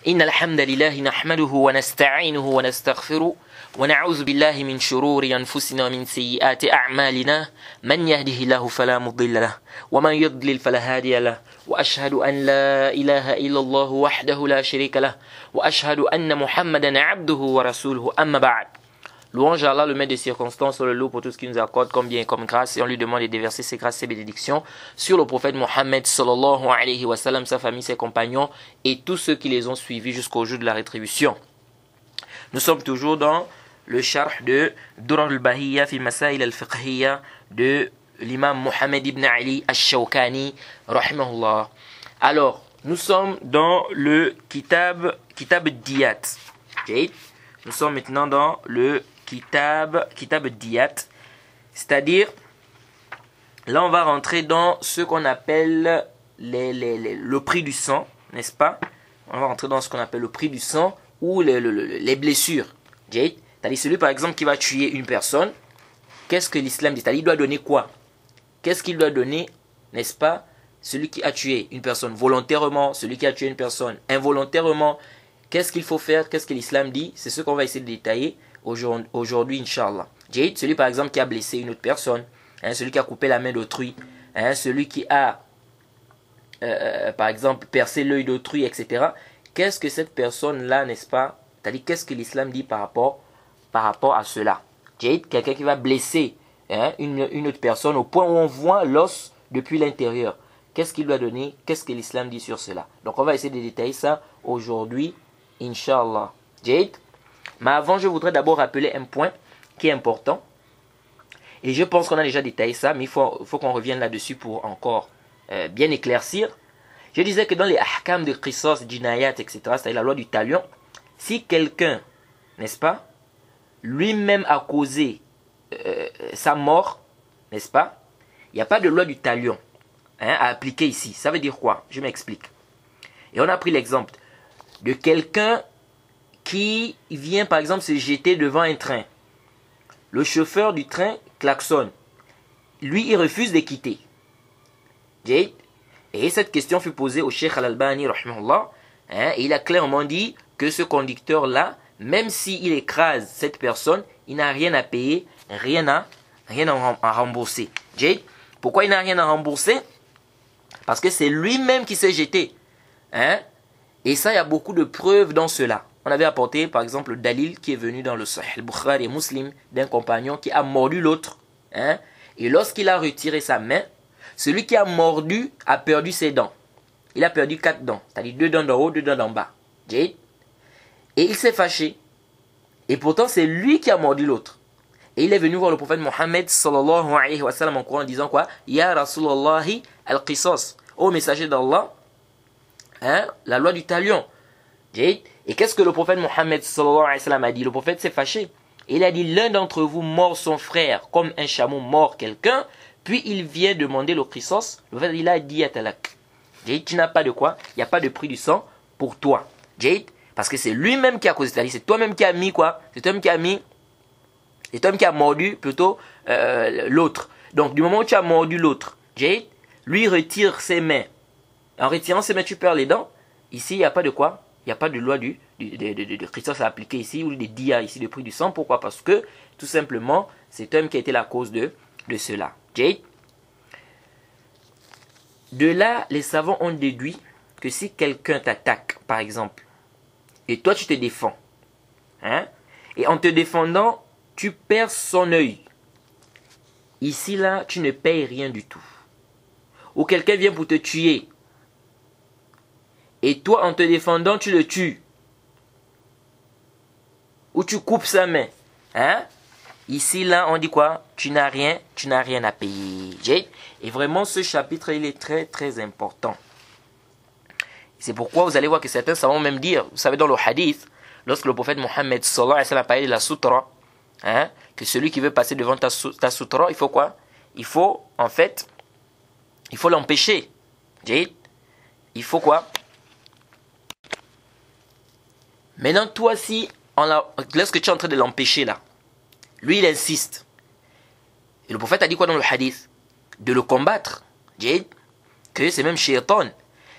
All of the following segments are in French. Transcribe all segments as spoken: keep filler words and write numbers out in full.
إن الحمد لله نحمده ونستعينه ونستغفره ونعوذ بالله من شرور أنفسنا ومن سيئات أعمالنا من يهده الله فلا مضل له ومن يضلل فلا هادي له وأشهد أن لا إله إلا الله وحده لا شريك له وأشهد أن محمدا عبده ورسوله أما بعد. Louange à Allah, le maître des circonstances, le loup pour tout ce qu'il nous accorde comme bien et comme grâce, et on lui demande de déverser ses grâces, ses bénédictions sur le prophète Mohammed sallallahu alayhi wa sallam, sa famille, ses compagnons et tous ceux qui les ont suivis jusqu'au jour de la rétribution. Nous sommes toujours dans le charh de Durar al-Bahiyya fi Masail al-Fiqhiyya de l'imam Mohammed ibn Ali al-Shawkani, rahimahullah. Alors, nous sommes dans le Kitab, Kitab Diyat. Okay. Nous sommes maintenant dans le Kitab, Kitab Diyat. C'est-à-dire, là on va rentrer dans ce qu'on appelle les, les, les, le prix du sang, n'est-ce pas? On va rentrer dans ce qu'on appelle le prix du sang ou les, les, les blessures. C'est-à-dire celui par exemple qui va tuer une personne, qu'est-ce que l'islam dit? C'est-à-dire il doit donner quoi? Qu'est-ce qu'il doit donner, n'est-ce pas? Celui qui a tué une personne volontairement, celui qui a tué une personne involontairement, qu'est-ce qu'il faut faire? Qu'est-ce que l'islam dit? C'est ce qu'on va essayer de détailler aujourd'hui, aujourd'hui Inch'Allah. Celui par exemple qui a blessé une autre personne, hein, celui qui a coupé la main d'autrui, hein, celui qui a euh, par exemple percé l'œil d'autrui, et cetera. Qu'est-ce que cette personne-là, n'est-ce pas? C'est-à-dire qu'est-ce que l'islam dit par rapport, par rapport à cela? Quelqu'un qui va blesser hein, une, une autre personne au point où on voit l'os depuis l'intérieur. Qu'est-ce qu'il doit donner? Qu'est-ce que l'islam dit sur cela? Donc on va essayer de détailler ça aujourd'hui, Inch'Allah. Jade. Mais avant, je voudrais d'abord rappeler un point qui est important. Et je pense qu'on a déjà détaillé ça, mais il faut, faut qu'on revienne là-dessus pour encore euh, bien éclaircir. Je disais que dans les ahkam de qisas, jinayat, et cetera, c'est-à-dire la loi du talion, si quelqu'un, n'est-ce pas, lui-même a causé euh, sa mort, n'est-ce pas, il n'y a pas de loi du talion hein, à appliquer ici. Ça veut dire quoi? Je m'explique. Et on a pris l'exemple de quelqu'un qui vient par exemple se jeter devant un train. Le chauffeur du train klaxonne. Lui, il refuse de quitter. Et cette question fut posée au Cheikh Al-Albani, rahimahullah, hein, et il a clairement dit que ce conducteur-là, même s'il écrase cette personne, il n'a rien à payer, rien à, rien à rembourser. Pourquoi il n'a rien à rembourser? Parce que c'est lui-même qui s'est jeté. Hein? Et ça, il y a beaucoup de preuves dans cela. On avait apporté, par exemple, le dalil qui est venu dans le Sahih Bukhari et Muslim d'un compagnon qui a mordu l'autre. Hein? Et lorsqu'il a retiré sa main, celui qui a mordu a perdu ses dents. Il a perdu quatre dents, c'est-à-dire deux dents d'en haut, deux dents d'en bas. Et il s'est fâché. Et pourtant, c'est lui qui a mordu l'autre. Et il est venu voir le prophète Mohammed sallallahu alayhi wa sallam en courant en disant quoi? Ya Rasulallahi al-Qisas. Ô messager d'Allah, hein, la loi du talion. Et qu'est-ce que le prophète Mohammed sallallahu alayhi wa sallam a dit? Le prophète s'est fâché. Il a dit, l'un d'entre vous mord son frère comme un chameau mord quelqu'un, puis il vient demander le qisas. Le prophète il a dit à talak. Tu n'as pas de quoi? Il n'y a pas de prix du sang pour toi. Parce que c'est lui-même qui a causé. C'est-à-dire c'est toi-même qui a mis quoi? C'est toi-même qui a mis, c'est toi-même qui a mordu plutôt euh, l'autre. Donc du moment où tu as mordu l'autre, lui retire ses mains. En retirant ses mains, tu perds les dents. Ici, il n'y a pas de quoi? Il n'y a pas de loi du, du, de, de, de, de Christos à appliquer ici, ou des dia ici, de prix du sang. Pourquoi? Parce que, tout simplement, c'est toi-même qui a été la cause de, de cela. Jade. De là, les savants ont déduit que si quelqu'un t'attaque, par exemple, et toi tu te défends, hein, et en te défendant, tu perds son œil. Ici, là, tu ne payes rien du tout. Ou quelqu'un vient pour te tuer, et toi, en te défendant, tu le tues. Ou tu coupes sa main. Hein? Ici, là, on dit quoi? Tu n'as rien, tu n'as rien à payer. Et vraiment, ce chapitre, il est très, très important. C'est pourquoi vous allez voir que certains savants même dire, vous savez, dans le hadith, lorsque le prophète Mohammed sallallahu alayhi wa sallam a parlé de la sutra, hein, que celui qui veut passer devant ta, ta sutra, il faut quoi? Il faut, en fait, il faut l'empêcher. Il faut quoi? Maintenant, toi, si, la, lorsque tu es en train de l'empêcher là, lui, il insiste. Et le prophète a dit quoi dans le hadith? De le combattre. Que c'est même shaitan.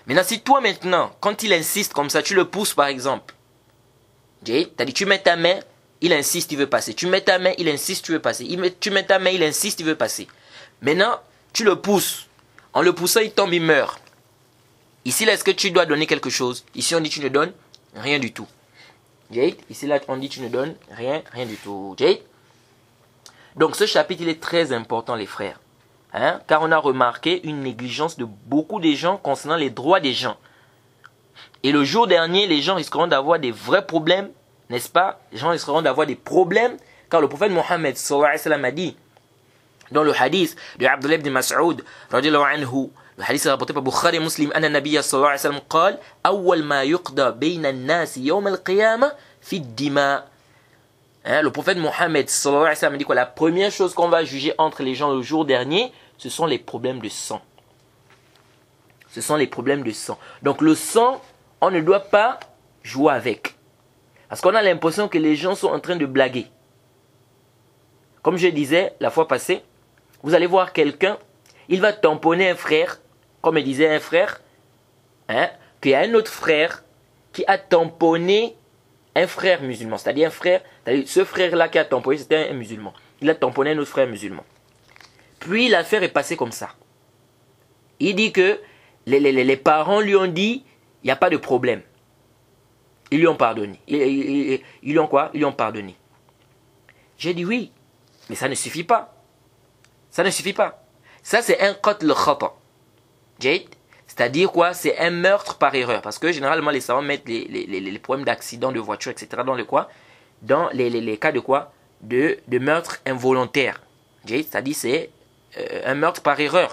Maintenant, si toi maintenant, quand il insiste comme ça, tu le pousses par exemple. Tu as dit, tu mets ta main, il insiste, il veut passer. Tu mets ta main, il insiste, tu veux passer. Il met, tu mets ta main, il insiste, il veut passer. Maintenant, tu le pousses. En le poussant, il tombe, il meurt. Ici, là, est-ce que tu dois donner quelque chose? Ici, on dit tu ne donnes rien du tout. Jade. Ici, là, on dit tu ne donnes rien, rien du tout. Jade. Donc, ce chapitre, il est très important, les frères. Hein? Car on a remarqué une négligence de beaucoup de gens concernant les droits des gens. Et le jour dernier, les gens risqueront d'avoir des vrais problèmes, n'est-ce pas? Les gens risqueront d'avoir des problèmes, car le prophète Mohammed sallallahu alayhi wa sallam a dit, dans le hadith de Abdullah ibn Mas'ud, radiyallahu anhu, le hadith est rapporté par Bukhari et Muslim, anna nabiyya sallallahu alayhi wa sallam qal, awwal ma yuqda bayna an-nas yawm al-qiyamah fi ad-dima. Hein, le prophète Mohammed sallallahu alayhi wa sallam dit que la première chose qu'on va juger entre les gens le jour dernier, ce sont les problèmes de sang. Ce sont les problèmes de sang. Donc le sang, on ne doit pas jouer avec. Parce qu'on a l'impression que les gens sont en train de blaguer. Comme je disais la fois passée, vous allez voir quelqu'un, il va tamponner un frère, comme il disait un frère, hein, qu'il y a un autre frère qui a tamponné un frère musulman. C'est-à-dire un frère, c'est-à-dire ce frère-là qui a tamponné, c'était un musulman. Il a tamponné un autre frère musulman. Puis l'affaire est passée comme ça. Il dit que les, les, les parents lui ont dit, il n'y a pas de problème. Ils lui ont pardonné. Ils, ils, ils, ils lui ont quoi? Ils lui ont pardonné. J'ai dit oui, mais ça ne suffit pas. Ça ne suffit pas. Ça c'est un qatl khata. C'est-à-dire quoi? C'est un meurtre par erreur. Parce que généralement les savants mettent les, les, les, les problèmes d'accident de voiture, et cetera dans le quoi? Dans les, les, les cas de quoi? De, de meurtre involontaire. C'est-à-dire c'est euh, un meurtre par erreur.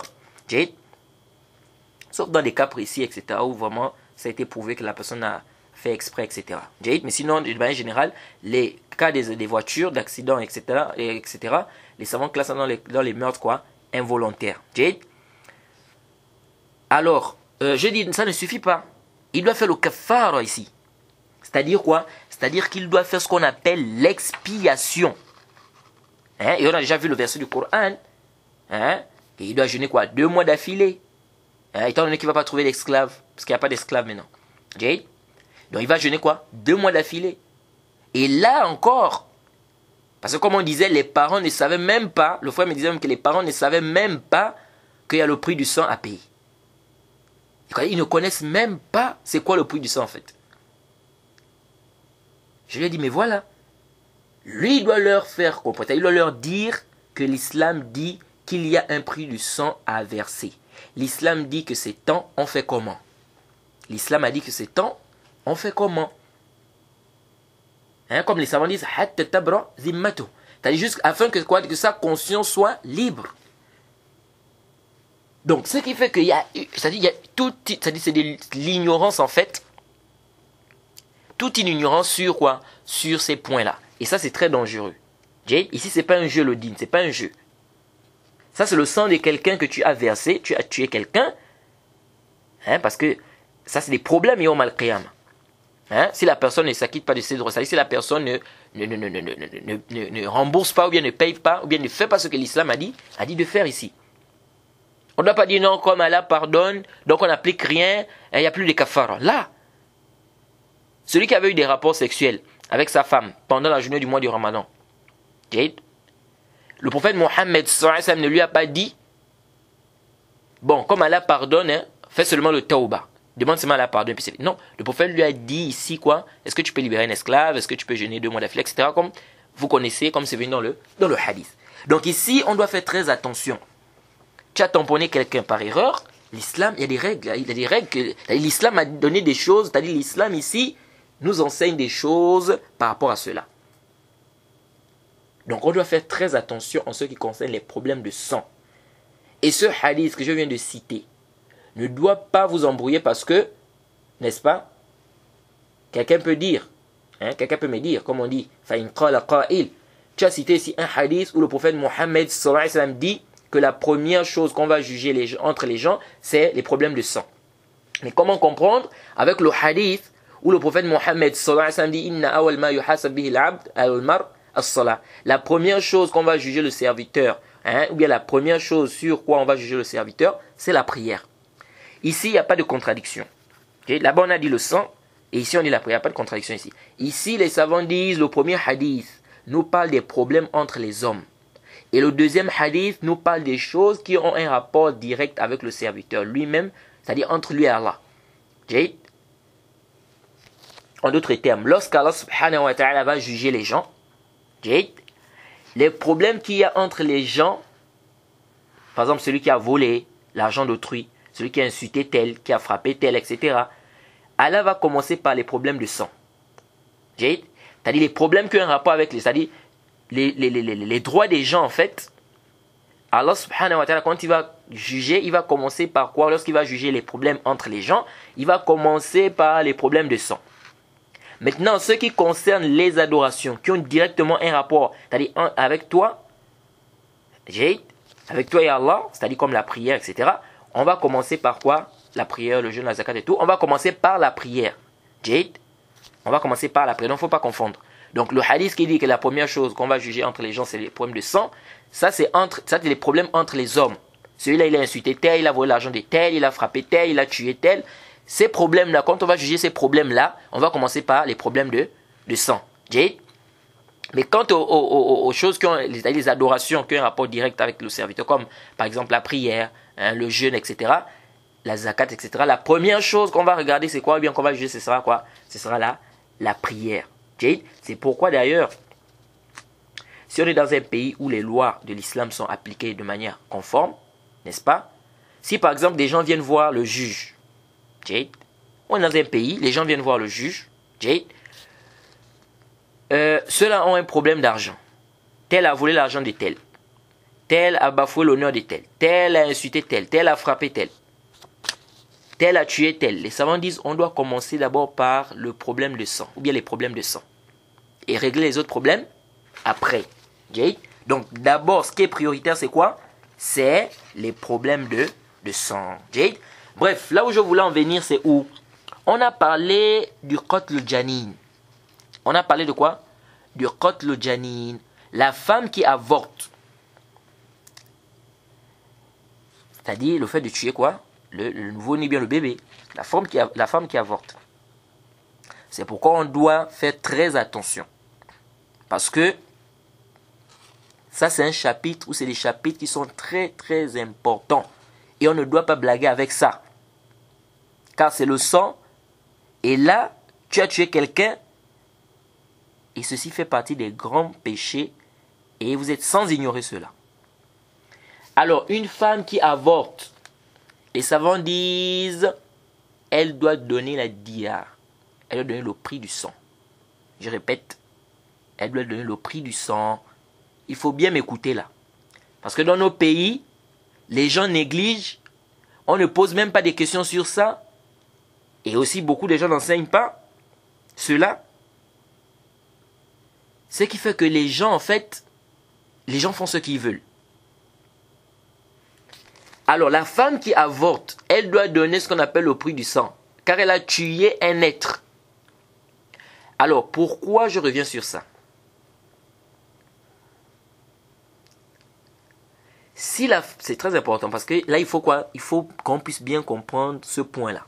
Sauf dans des cas précis, et cetera, où vraiment ça a été prouvé que la personne a fait exprès, et cetera. Mais sinon, de manière générale, les cas des, des voitures, d'accidents, et cetera, et cetera, les savants classent dans les, dans les meurtres quoi, involontaires. Alors, euh, je dis, ça ne suffit pas. Il doit faire le kafara ici. C'est-à-dire quoi? C'est-à-dire qu'il doit faire ce qu'on appelle l'expiation. Hein? Et on a déjà vu le verset du Coran. Hein? Et il doit jeûner quoi? Deux mois d'affilée. Hein? Étant donné qu'il ne va pas trouver d'esclave. Parce qu'il n'y a pas d'esclave maintenant. Okay? Donc il va jeûner quoi? Deux mois d'affilée. Et là encore, parce que comme on disait, les parents ne savaient même pas, le frère me disait même que les parents ne savaient même pas qu'il y a le prix du sang à payer. Ils ne connaissent même pas c'est quoi le prix du sang en fait. Je lui ai dit, mais voilà. Lui, il doit leur faire comprendre. Il doit leur dire que l'islam dit qu'il y a un prix du sang à verser. L'islam dit que c'est temps, on fait comment? L'islam a dit que c'est temps, on fait comment? Hein, comme les savants disent, c'est-à-dire juste afin que, quoi, que sa conscience soit libre. Donc, ce qui fait qu'il y a, c'est-à-dire, il y a tout, c'est-à-dire, c'est de l'ignorance en fait. Toute une ignorance sur quoi? Sur ces points-là. Et ça, c'est très dangereux. Jay, ici, c'est pas un jeu, le din, c'est pas un jeu. Ça, c'est le sang de quelqu'un que tu as versé, tu as tué quelqu'un. Hein, parce que ça, c'est des problèmes, yawm al-qiyamah. Hein, si la personne ne s'acquitte pas de ses droits, c'est-à-dire si la personne ne, ne, ne, ne, ne, ne, ne, ne rembourse pas, ou bien ne paye pas, ou bien ne fait pas ce que l'islam a dit, a dit de faire ici. On ne doit pas dire non, comme Allah pardonne, donc on n'applique rien, il n'y a plus de kafara. Là, celui qui avait eu des rapports sexuels avec sa femme pendant la journée du mois du Ramadan, le prophète Mohammed sallallahu alayhi wa sallam ne lui a pas dit, bon, comme Allah pardonne, hein, fais seulement le tawbah. Demande seulement Allah pardonne. Non, le prophète lui a dit ici quoi? Est-ce que tu peux libérer un esclave? Est-ce que tu peux jeûner deux mois d'affilée, et cetera. Comme vous connaissez, comme c'est venu dans le, dans le hadith. Donc ici, on doit faire très attention. Tu as tamponné quelqu'un par erreur. L'islam, il y a des règles. Il y a des règles que l'islam a donné des choses. C'est-à-dire l'islam ici nous enseigne des choses par rapport à cela. Donc on doit faire très attention en ce qui concerne les problèmes de sang. Et ce hadith que je viens de citer ne doit pas vous embrouiller parce que, n'est-ce pas, quelqu'un peut dire, hein, quelqu'un peut me dire, comme on dit, فَإِنْ قَالَ قَائِلٍ. Tu as cité ici un hadith où le prophète Mohammed sallallahu alayhi wa sallam dit que la première chose qu'on va juger les, entre les gens, c'est les problèmes de sang. Mais comment comprendre avec le hadith où le prophète Mohammed sallallahu alayhi wa sallam dit Inna awal ma yuhasab bihi al-abd al-mar as-salah. La première chose qu'on va juger le serviteur, hein, ou bien la première chose sur quoi on va juger le serviteur, c'est la prière. Ici, il n'y a pas de contradiction. Okay? Là-bas, on a dit le sang, et ici, on dit la prière. Il n'y a pas de contradiction ici. Ici, les savants disent, le premier hadith nous parle des problèmes entre les hommes. Et le deuxième hadith nous parle des choses qui ont un rapport direct avec le serviteur lui-même, c'est-à-dire entre lui et Allah. Okay? En d'autres termes, lorsqu'Allah subhanahu wa ta'ala va juger les gens, okay? Les problèmes qu'il y a entre les gens, par exemple celui qui a volé l'argent d'autrui, celui qui a insulté tel, qui a frappé tel, et cetera. Allah va commencer par les problèmes de sang. Okay? C'est-à-dire les problèmes qui ont un rapport avec les, c'est-à-dire les, les, les, les, les droits des gens en fait. Allah subhanahu wa ta'ala, quand il va juger, il va commencer par quoi? Lorsqu'il va juger les problèmes entre les gens, il va commencer par les problèmes de sang. Maintenant, ce qui concerne les adorations, qui ont directement un rapport, c'est-à-dire avec toi, avec toi et Allah, c'est-à-dire comme la prière, et cetera. On va commencer par quoi? La prière, le jeûne, la zakat et tout. On va commencer par la prière. On va commencer par la prière, donc il ne faut pas confondre. Donc le hadith qui dit que la première chose qu'on va juger entre les gens, c'est les problèmes de sang, ça c'est entre, ça c'est les problèmes entre les hommes. Celui-là, il a insulté tel, il a volé l'argent de tel, il a frappé tel, il a tué tel. Ces problèmes-là, quand on va juger ces problèmes-là, on va commencer par les problèmes de, de sang. Mais quant aux, aux, aux choses qui ont les, les adorations, qui ont un rapport direct avec le serviteur, comme par exemple la prière, hein, le jeûne, et cetera, la zakat, et cetera, la première chose qu'on va regarder, c'est quoi? Ou bien qu'on va juger, ce sera quoi? Ce sera la, la prière. C'est pourquoi d'ailleurs, si on est dans un pays où les lois de l'islam sont appliquées de manière conforme, n'est-ce pas? Si par exemple des gens viennent voir le juge, on est dans un pays, les gens viennent voir le juge, euh, ceux-là ont un problème d'argent. Tel a volé l'argent de tel. Tel a bafoué l'honneur de tel. Tel a insulté tel. Tel a frappé tel. Tel a tué tel. Les savants disent on doit commencer d'abord par le problème de sang, ou bien les problèmes de sang. Et régler les autres problèmes après. Donc d'abord, ce qui est prioritaire, c'est quoi? C'est les problèmes de, de sang. Bref, là où je voulais en venir, c'est où? On a parlé du qatl janin. On a parlé de quoi? Du qatl janin. La femme qui avorte. C'est-à-dire le fait de tuer quoi? Le, le nouveau-né, bien le bébé. La femme qui, la femme qui avorte. C'est pourquoi on doit faire très attention. Parce que ça, c'est un chapitre où c'est des chapitres qui sont très très importants. Et on ne doit pas blaguer avec ça. Car c'est le sang. Et là, tu as tué quelqu'un. Et ceci fait partie des grands péchés. Et vous êtes sans ignorer cela. Alors, une femme qui avorte, les savants disent, elle doit donner la dia. Elle doit donner le prix du sang. Je répète, elle doit donner le prix du sang. Il faut bien m'écouter là. Parce que dans nos pays, les gens négligent. On ne pose même pas des questions sur ça. Et aussi, beaucoup de gens n'enseignent pas cela. Ce qui fait que les gens, en fait, les gens font ce qu'ils veulent. Alors, la femme qui avorte, elle doit donner ce qu'on appelle le prix du sang. Car elle a tué un être. Alors, pourquoi je reviens sur ça? Si la, c'est très important parce que là, il faut quoi? Il faut qu'on puisse bien comprendre ce point-là.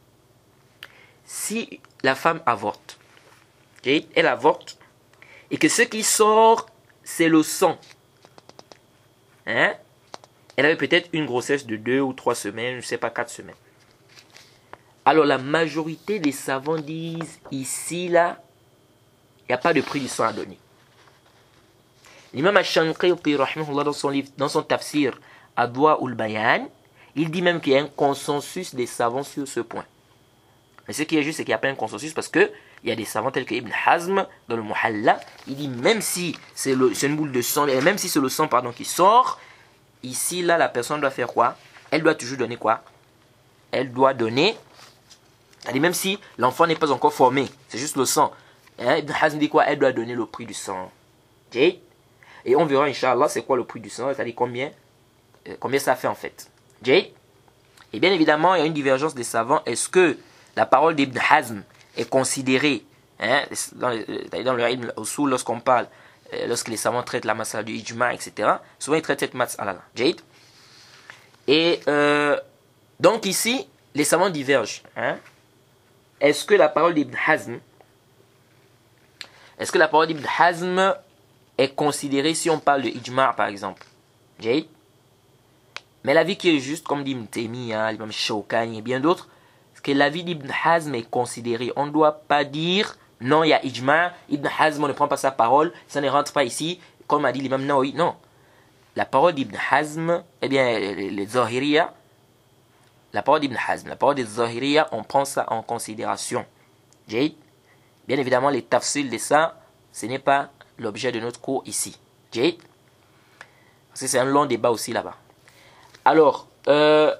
Si la femme avorte, okay, elle avorte, et que ce qui sort, c'est le sang. Hein? Elle avait peut-être une grossesse de deux ou trois semaines, je ne sais pas, quatre semaines. Alors la majorité des savants disent, ici, là, il n'y a pas de prix du sang à donner. L'imam Ash-Shanqiti, dans son livre, dans son tafsir, Adwa'ul Bayan, il dit même qu'il y a un consensus des savants sur ce point. Mais ce qui est juste, c'est qu'il n'y a pas un consensus parce que il y a des savants tels que Ibn Hazm, dans le Muhalla, il dit même si c'est une boule de sang, et même si c'est le sang pardon, qui sort, ici, là, la personne doit faire quoi? Elle doit toujours donner quoi? Elle doit donner, c'est-à-dire même si l'enfant n'est pas encore formé, c'est juste le sang. Hein? Ibn Hazm dit quoi? Elle doit donner le prix du sang. Okay? Et on verra, Inch'Allah, c'est quoi le prix du sang, c'est-à-dire combien, euh, combien ça fait en fait. Okay? Et bien évidemment, il y a une divergence des savants. Est-ce que la parole d'Ibn Hazm est considérée, hein, dans, le, dans le ilm usul, lorsqu'on parle, euh, lorsque les savants traitent la masala du ijma, et cetera. Souvent ils traitent cette masala. Jade. Et euh, donc ici, les savants divergent. Hein? Est-ce que la parole d'Ibn Hazm, est-ce que la parole d'Ibn Hazm est considérée si on parle de ijma' par exemple? Jade. Mais l'avis qui est juste, comme dit Ibn Taymiyyah, l'imam Shawkani et bien d'autres, c'est que l'avis d'Ibn Hazm est considéré. On ne doit pas dire non, il y a ijma', Ibn Hazm, on ne prend pas sa parole, ça ne rentre pas ici, comme a dit l'imam Nawawi. Non. La parole d'Ibn Hazm, eh bien, les, les Zahiriya, la parole d'Ibn Hazm, la parole des Zahiriya, on prend ça en considération. Jade. Bien évidemment, les tafsils de ça, ce n'est pas l'objet de notre cours ici. Jade. Parce que c'est un long débat aussi là-bas. Alors, euh,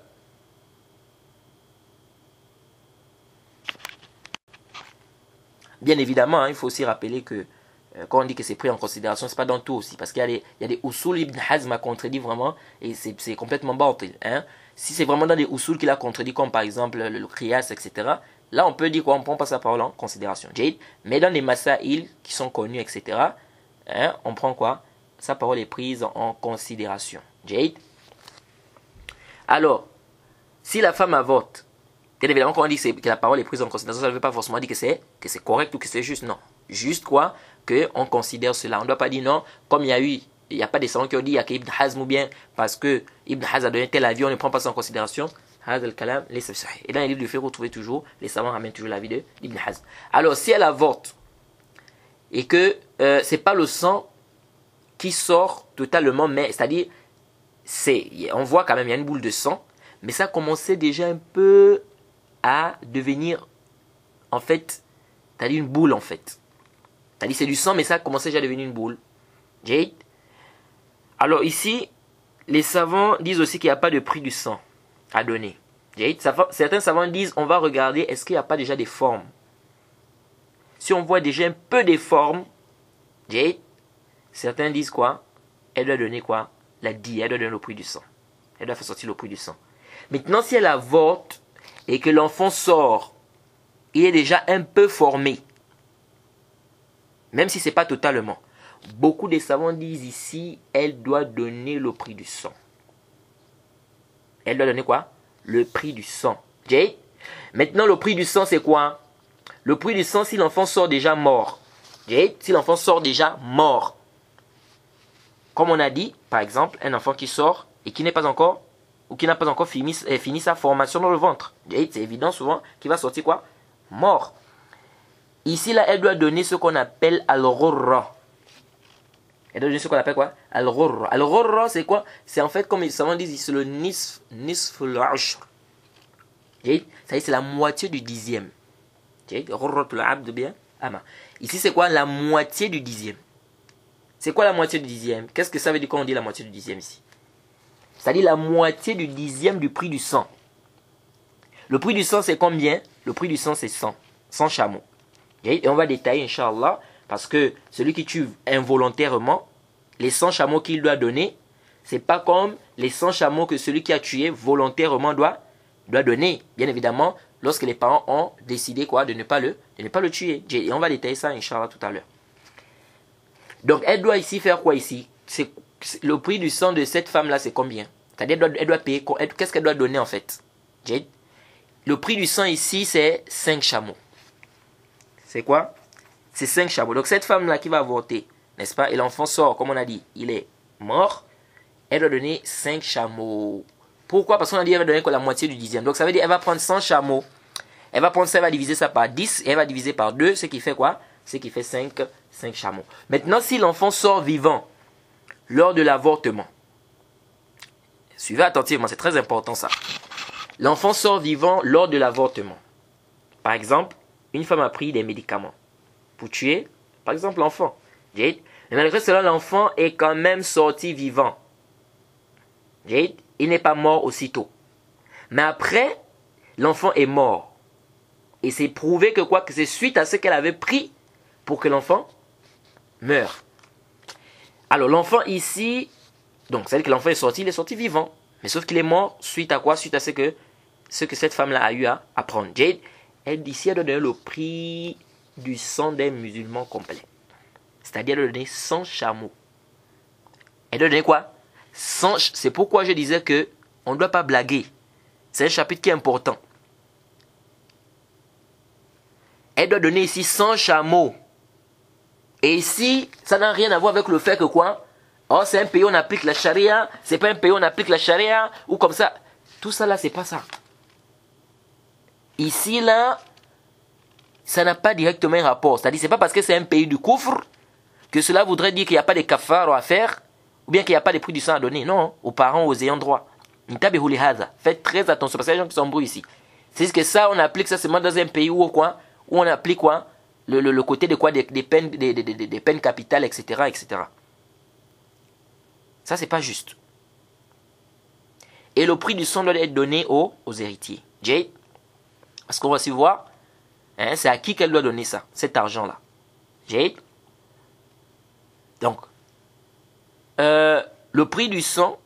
bien évidemment, hein, il faut aussi rappeler que euh, quand on dit que c'est pris en considération, c'est pas dans tout aussi. Parce qu'il y a des, il y a des usul, Ibn Hazm a contredit vraiment, et c'est complètement batil. Hein. Si c'est vraiment dans des usul qu'il a contredit, comme par exemple le, le qiyas, et cetera, là on peut dire qu'on ne prend pas sa parole en considération. Jade. Mais dans des masaïl qui sont connus, et cetera, hein, on prend quoi? Sa parole est prise en considération. Jade. Alors, si la femme avorte, bien évidemment, quand on dit que la parole est prise en considération, ça ne veut pas forcément dire que c'est que c'est correct ou que c'est juste. Non. Juste quoi? Qu'on considère cela. On ne doit pas dire non, comme il y a eu, il n'y a pas des savants qui ont dit il y a qu'Ibn Hazm ou bien parce que Ibn Hazm a donné tel avis, on ne prend pas ça en considération. Et dans les livres de fiqh, vous trouvez toujours, les savants ramènent toujours l'avis d'Ibn Hazm. Alors, si elle avorte et que euh, ce n'est pas le sang qui sort totalement, mais c'est-à-dire, c'est, on voit quand même, il y a une boule de sang, mais ça commençait déjà un peu à devenir, en fait, c'est-à-dire une boule en fait. C'est-à-dire c'est du sang, mais ça commençait déjà à devenir une boule. Jade. Alors ici, les savants disent aussi qu'il n'y a pas de prix du sang à donner. Jade. Certains savants disent, on va regarder, est-ce qu'il n'y a pas déjà des formes? Si on voit déjà un peu des formes, Jade, certains disent quoi? Elle doit donner quoi? La die, elle doit donner le prix du sang. Elle doit faire sortir le prix du sang. Maintenant, si elle avorte et que l'enfant sort, il est déjà un peu formé. Même si ce n'est pas totalement. Beaucoup de savants disent ici, elle doit donner le prix du sang. Elle doit donner quoi? Le prix du sang. Jay? Maintenant, le prix du sang, c'est quoi? Le prix du sang, si l'enfant sort déjà mort. Jay? Si l'enfant sort déjà mort. Comme on a dit, par exemple, un enfant qui sort et qui n'est pas encore, ou qui n'a pas encore fini, eh, fini sa formation dans le ventre. C'est évident souvent qu'il va sortir quoi? Mort. Ici, là, elle doit donner ce qu'on appelle al-ghurra. Elle doit donner ce qu'on appelle quoi? Al-ghurra. Al-ghurra, c'est quoi? C'est en fait, comme les savants disent, c'est le nisf, nisf al-ashr. C'est la moitié du dixième. Ici, c'est quoi? La moitié du dixième. C'est quoi la moitié du dixième? Qu'est-ce que ça veut dire quand on dit la moitié du dixième ici? C'est-à-dire la moitié du dixième du prix du sang. Le prix du sang, c'est combien? Le prix du sang, c'est cent. cent chameaux. Et on va détailler, Inch'Allah, parce que celui qui tue involontairement, les cent chameaux qu'il doit donner, c'est pas comme les cent chameaux que celui qui a tué volontairement doit, doit donner. Bien évidemment, lorsque les parents ont décidé quoi, de ne pas le, de ne pas le tuer. Et on va détailler ça, Inch'Allah, tout à l'heure. Donc, elle doit ici faire quoi ici? C'est le prix du sang de cette femme-là, c'est combien? C'est-à-dire, elle doit, elle doit payer, qu'est-ce qu'elle doit donner en fait? Jade. Le prix du sang ici, c'est cinq chameaux. C'est quoi? C'est cinq chameaux. Donc, cette femme-là qui va avorter, n'est-ce pas? Et l'enfant sort, comme on a dit, il est mort. Elle doit donner cinq chameaux. Pourquoi? Parce qu'on a dit qu'elle va donner que la moitié du dixième. Donc, ça veut dire qu'elle va prendre cent chameaux. Elle va prendre ça, elle va diviser ça par dix. Et elle va diviser par deux, ce qui fait quoi? Ce qui fait cinq, cinq chameaux. Maintenant, si l'enfant sort vivant lors de l'avortement, suivez attentivement, c'est très important ça. L'enfant sort vivant lors de l'avortement. Par exemple, une femme a pris des médicaments pour tuer, par exemple, l'enfant. Mais malgré cela, l'enfant est quand même sorti vivant. Il n'est pas mort aussitôt. Mais après, l'enfant est mort. Et c'est prouvé que quoi? Que c'est suite à ce qu'elle avait pris pour que l'enfant meure. Alors, l'enfant ici, donc, c'est-à-dire que l'enfant est sorti, il est sorti vivant. Mais sauf qu'il est mort suite à quoi? Suite à ce que, ce que cette femme-là a eu à apprendre. Jade, elle ici, elle doit donner le prix du sang des musulmans complet. C'est-à-dire, elle doit donner cent chameaux. Elle doit donner quoi? cent. C'est pourquoi je disais que on ne doit pas blaguer. C'est un chapitre qui est important. elle doit donner ici cent chameaux. Et ici, ça n'a rien à voir avec le fait que quoi? Oh, c'est un pays où on applique la charia, c'est pas un pays où on applique la charia, ou comme ça. Tout ça là, c'est pas ça. Ici là, ça n'a pas directement un rapport. C'est-à-dire, c'est pas parce que c'est un pays du coufre que cela voudrait dire qu'il n'y a pas de kafar à faire, ou bien qu'il n'y a pas de prix du sang à donner. Non, aux parents, aux ayants droit. Faites très attention, parce qu'il y a des gens qui sont bruits ici. C'est que ça, on applique ça seulement dans un pays où, quoi, où on applique quoi, le, le, le côté de quoi, des, des, peines, des, des, des, des peines capitales, et cetera, et cetera. Ça, c'est pas juste. Et le prix du sang doit être donné aux, aux héritiers. Jade, parce qu'on va aussi voir, hein, c'est à qui qu'elle doit donner ça, cet argent-là. Jade. Donc, euh, le prix du sang,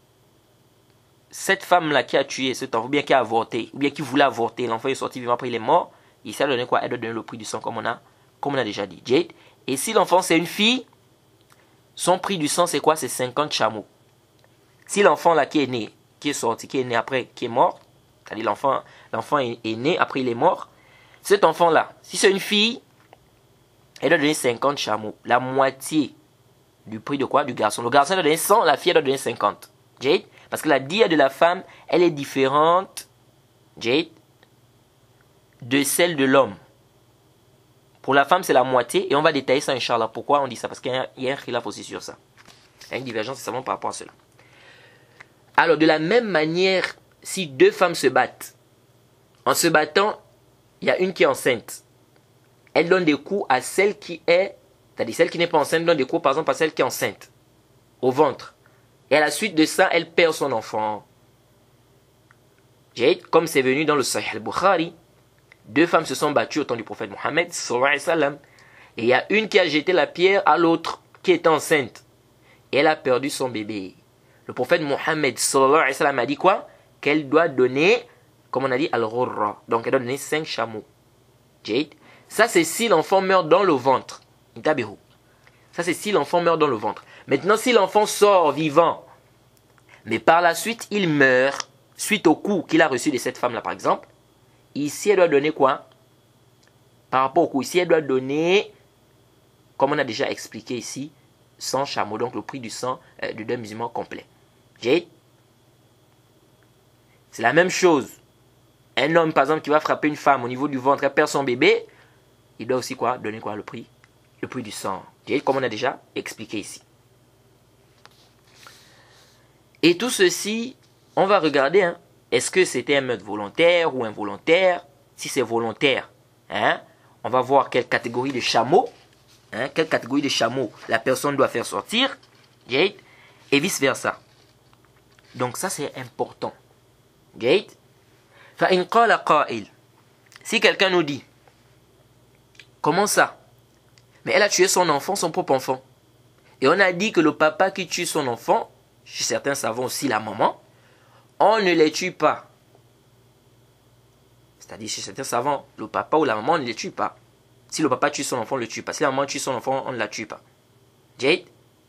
cette femme-là qui a tué cet enfant, ou bien qui a avorté, ou bien qui voulait avorter, l'enfant est sorti vivant, après il est mort, ici elle doit donner quoi? Elle doit donner le prix du sang, comme on a, comme on a déjà dit. Jade. Et si l'enfant c'est une fille, son prix du sang c'est quoi? C'est cinquante chameaux. Si l'enfant là qui est né, qui est sorti, qui est né après, qui est mort, c'est-à-dire l'enfant, l'enfant est, est né, après il est mort, cet enfant-là, si c'est une fille, elle doit donner cinquante chameaux, la moitié du prix de quoi? Du garçon. Le garçon doit donner cent, la fille doit donner cinquante. Jade? Parce que la dia de la femme, elle est différente, Jade, de celle de l'homme. Pour la femme, c'est la moitié, et on va détailler ça, Inch'Allah. Pourquoi on dit ça? Parce qu'il y a un, il y a un khilaf aussi sur ça. Il y a une divergence, c'est seulement par rapport à cela. Alors, de la même manière, si deux femmes se battent, en se battant, il y a une qui est enceinte. Elle donne des coups à celle qui est, c'est-à-dire celle qui n'est pas enceinte, donne des coups par exemple à celle qui est enceinte, au ventre. Et à la suite de ça, elle perd son enfant. Comme c'est venu dans le Sahih al-Bukhari, deux femmes se sont battues au temps du prophète Mohammed, sallallahu alayhi wa sallam, et il y a une qui a jeté la pierre à l'autre qui est enceinte. Et elle a perdu son bébé. Le prophète Mohammed, sallallahu alayhi wa sallam, a dit quoi? Qu'elle doit donner, comme on a dit, al-ghurra. Donc elle doit donner cinq chameaux. Ça, c'est si l'enfant meurt dans le ventre. Ça, c'est si l'enfant meurt dans le ventre. Maintenant, si l'enfant sort vivant, mais par la suite, il meurt, suite au coup qu'il a reçu de cette femme-là, par exemple, ici, elle doit donner quoi? Par rapport au coup, ici, elle doit donner, comme on a déjà expliqué ici, cent chameaux, donc le prix du sang euh, du deuil musulman complet. C'est la même chose. Un homme, par exemple, qui va frapper une femme au niveau du ventre, elle perd son bébé, il doit aussi quoi? Donner quoi? Le prix? Le prix du sang. Comme on a déjà expliqué ici. Et tout ceci, on va regarder, hein, est-ce que c'était un meurtre volontaire ou involontaire? Si c'est volontaire, hein, on va voir quelle catégorie de chameaux, hein, quelle catégorie de chameaux la personne doit faire sortir, et vice versa. Donc ça c'est important. Si quelqu'un nous dit, comment ça? Mais elle a tué son enfant, son propre enfant. Et on a dit que le papa qui tue son enfant, chez certains savants aussi la maman, on ne les tue pas. C'est-à-dire chez certains savants, le papa ou la maman, on ne les tue pas. Si le papa tue son enfant, on ne le tue pas. Si la maman tue son enfant, on ne la tue pas. Jade?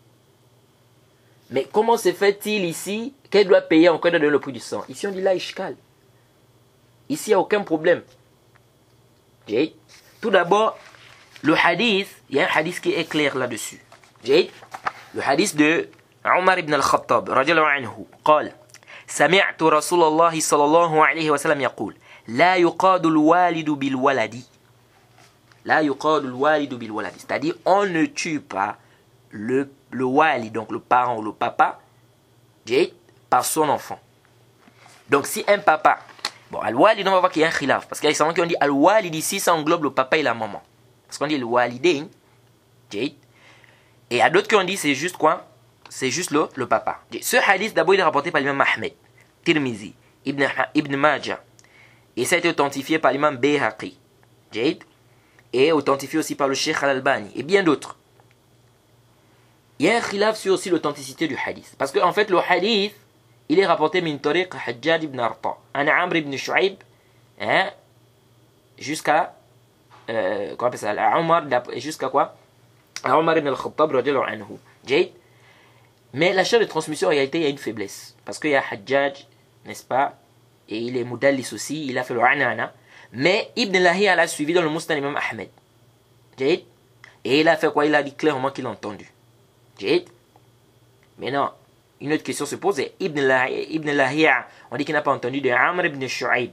Mais comment se fait-il ici qu'elle doit payer encore de donner le prix du sang? Ici on dit là, ishkal. Ici il n'y a aucun problème. Jade? Tout d'abord, le hadith, il y a un hadith qui est clair là-dessus. Jade? Le hadith de Omar ibn al-Khattab radiallahu anhu قال سمعت رسول الله صلى الله عليه وسلم يقول لا يقاد الوالد بالولد لا يقاد الوالد بالولد, c'est-à-dire on ne tue pas le, le wali, donc le parent ou le papa, par son enfant. Donc si un papa, bon al-walid on va voir qu'il y a un khilaf, parce qu'il y a des gens qui ont dit al-walid ici ça englobe le papa et la maman, parce qu'on dit le walidain, et il y a d'autres qui ont dit c'est juste quoi? C'est juste le, le papa. Ce hadith d'abord il est rapporté par l'imam Ahmed, Tirmizi, Ibn, Ibn Majah, et ça a été authentifié par l'imam Bayhaqi, et authentifié aussi par le Cheikh Al-Albani et bien d'autres. Il y a un khilaf sur aussi l'authenticité du hadith, parce qu'en en fait le hadith il est rapporté min tariq Hajjaj ibn Arta an Amr ibn Shu'aib, hein, jusqu'à euh, comment on appelle ça, à Omar, jusqu'à quoi, à Omar ibn al-Khattab radiyallahu anhu. Jade. Mais la chaîne de transmission, en réalité, il y a une faiblesse. Parce qu'il y a Hajjaj, n'est-ce pas? Et il est Mudallis aussi, il a fait le Anana. Mais Ibn Lahiya l'a suivi dans le Musnad de l'imam Ahmed. Et il a fait quoi? Il a dit clairement qu'il a entendu. Maintenant, une autre question se pose. Ibn Lahiya, on dit qu'il n'a pas entendu de Amr ibn Shu'aib.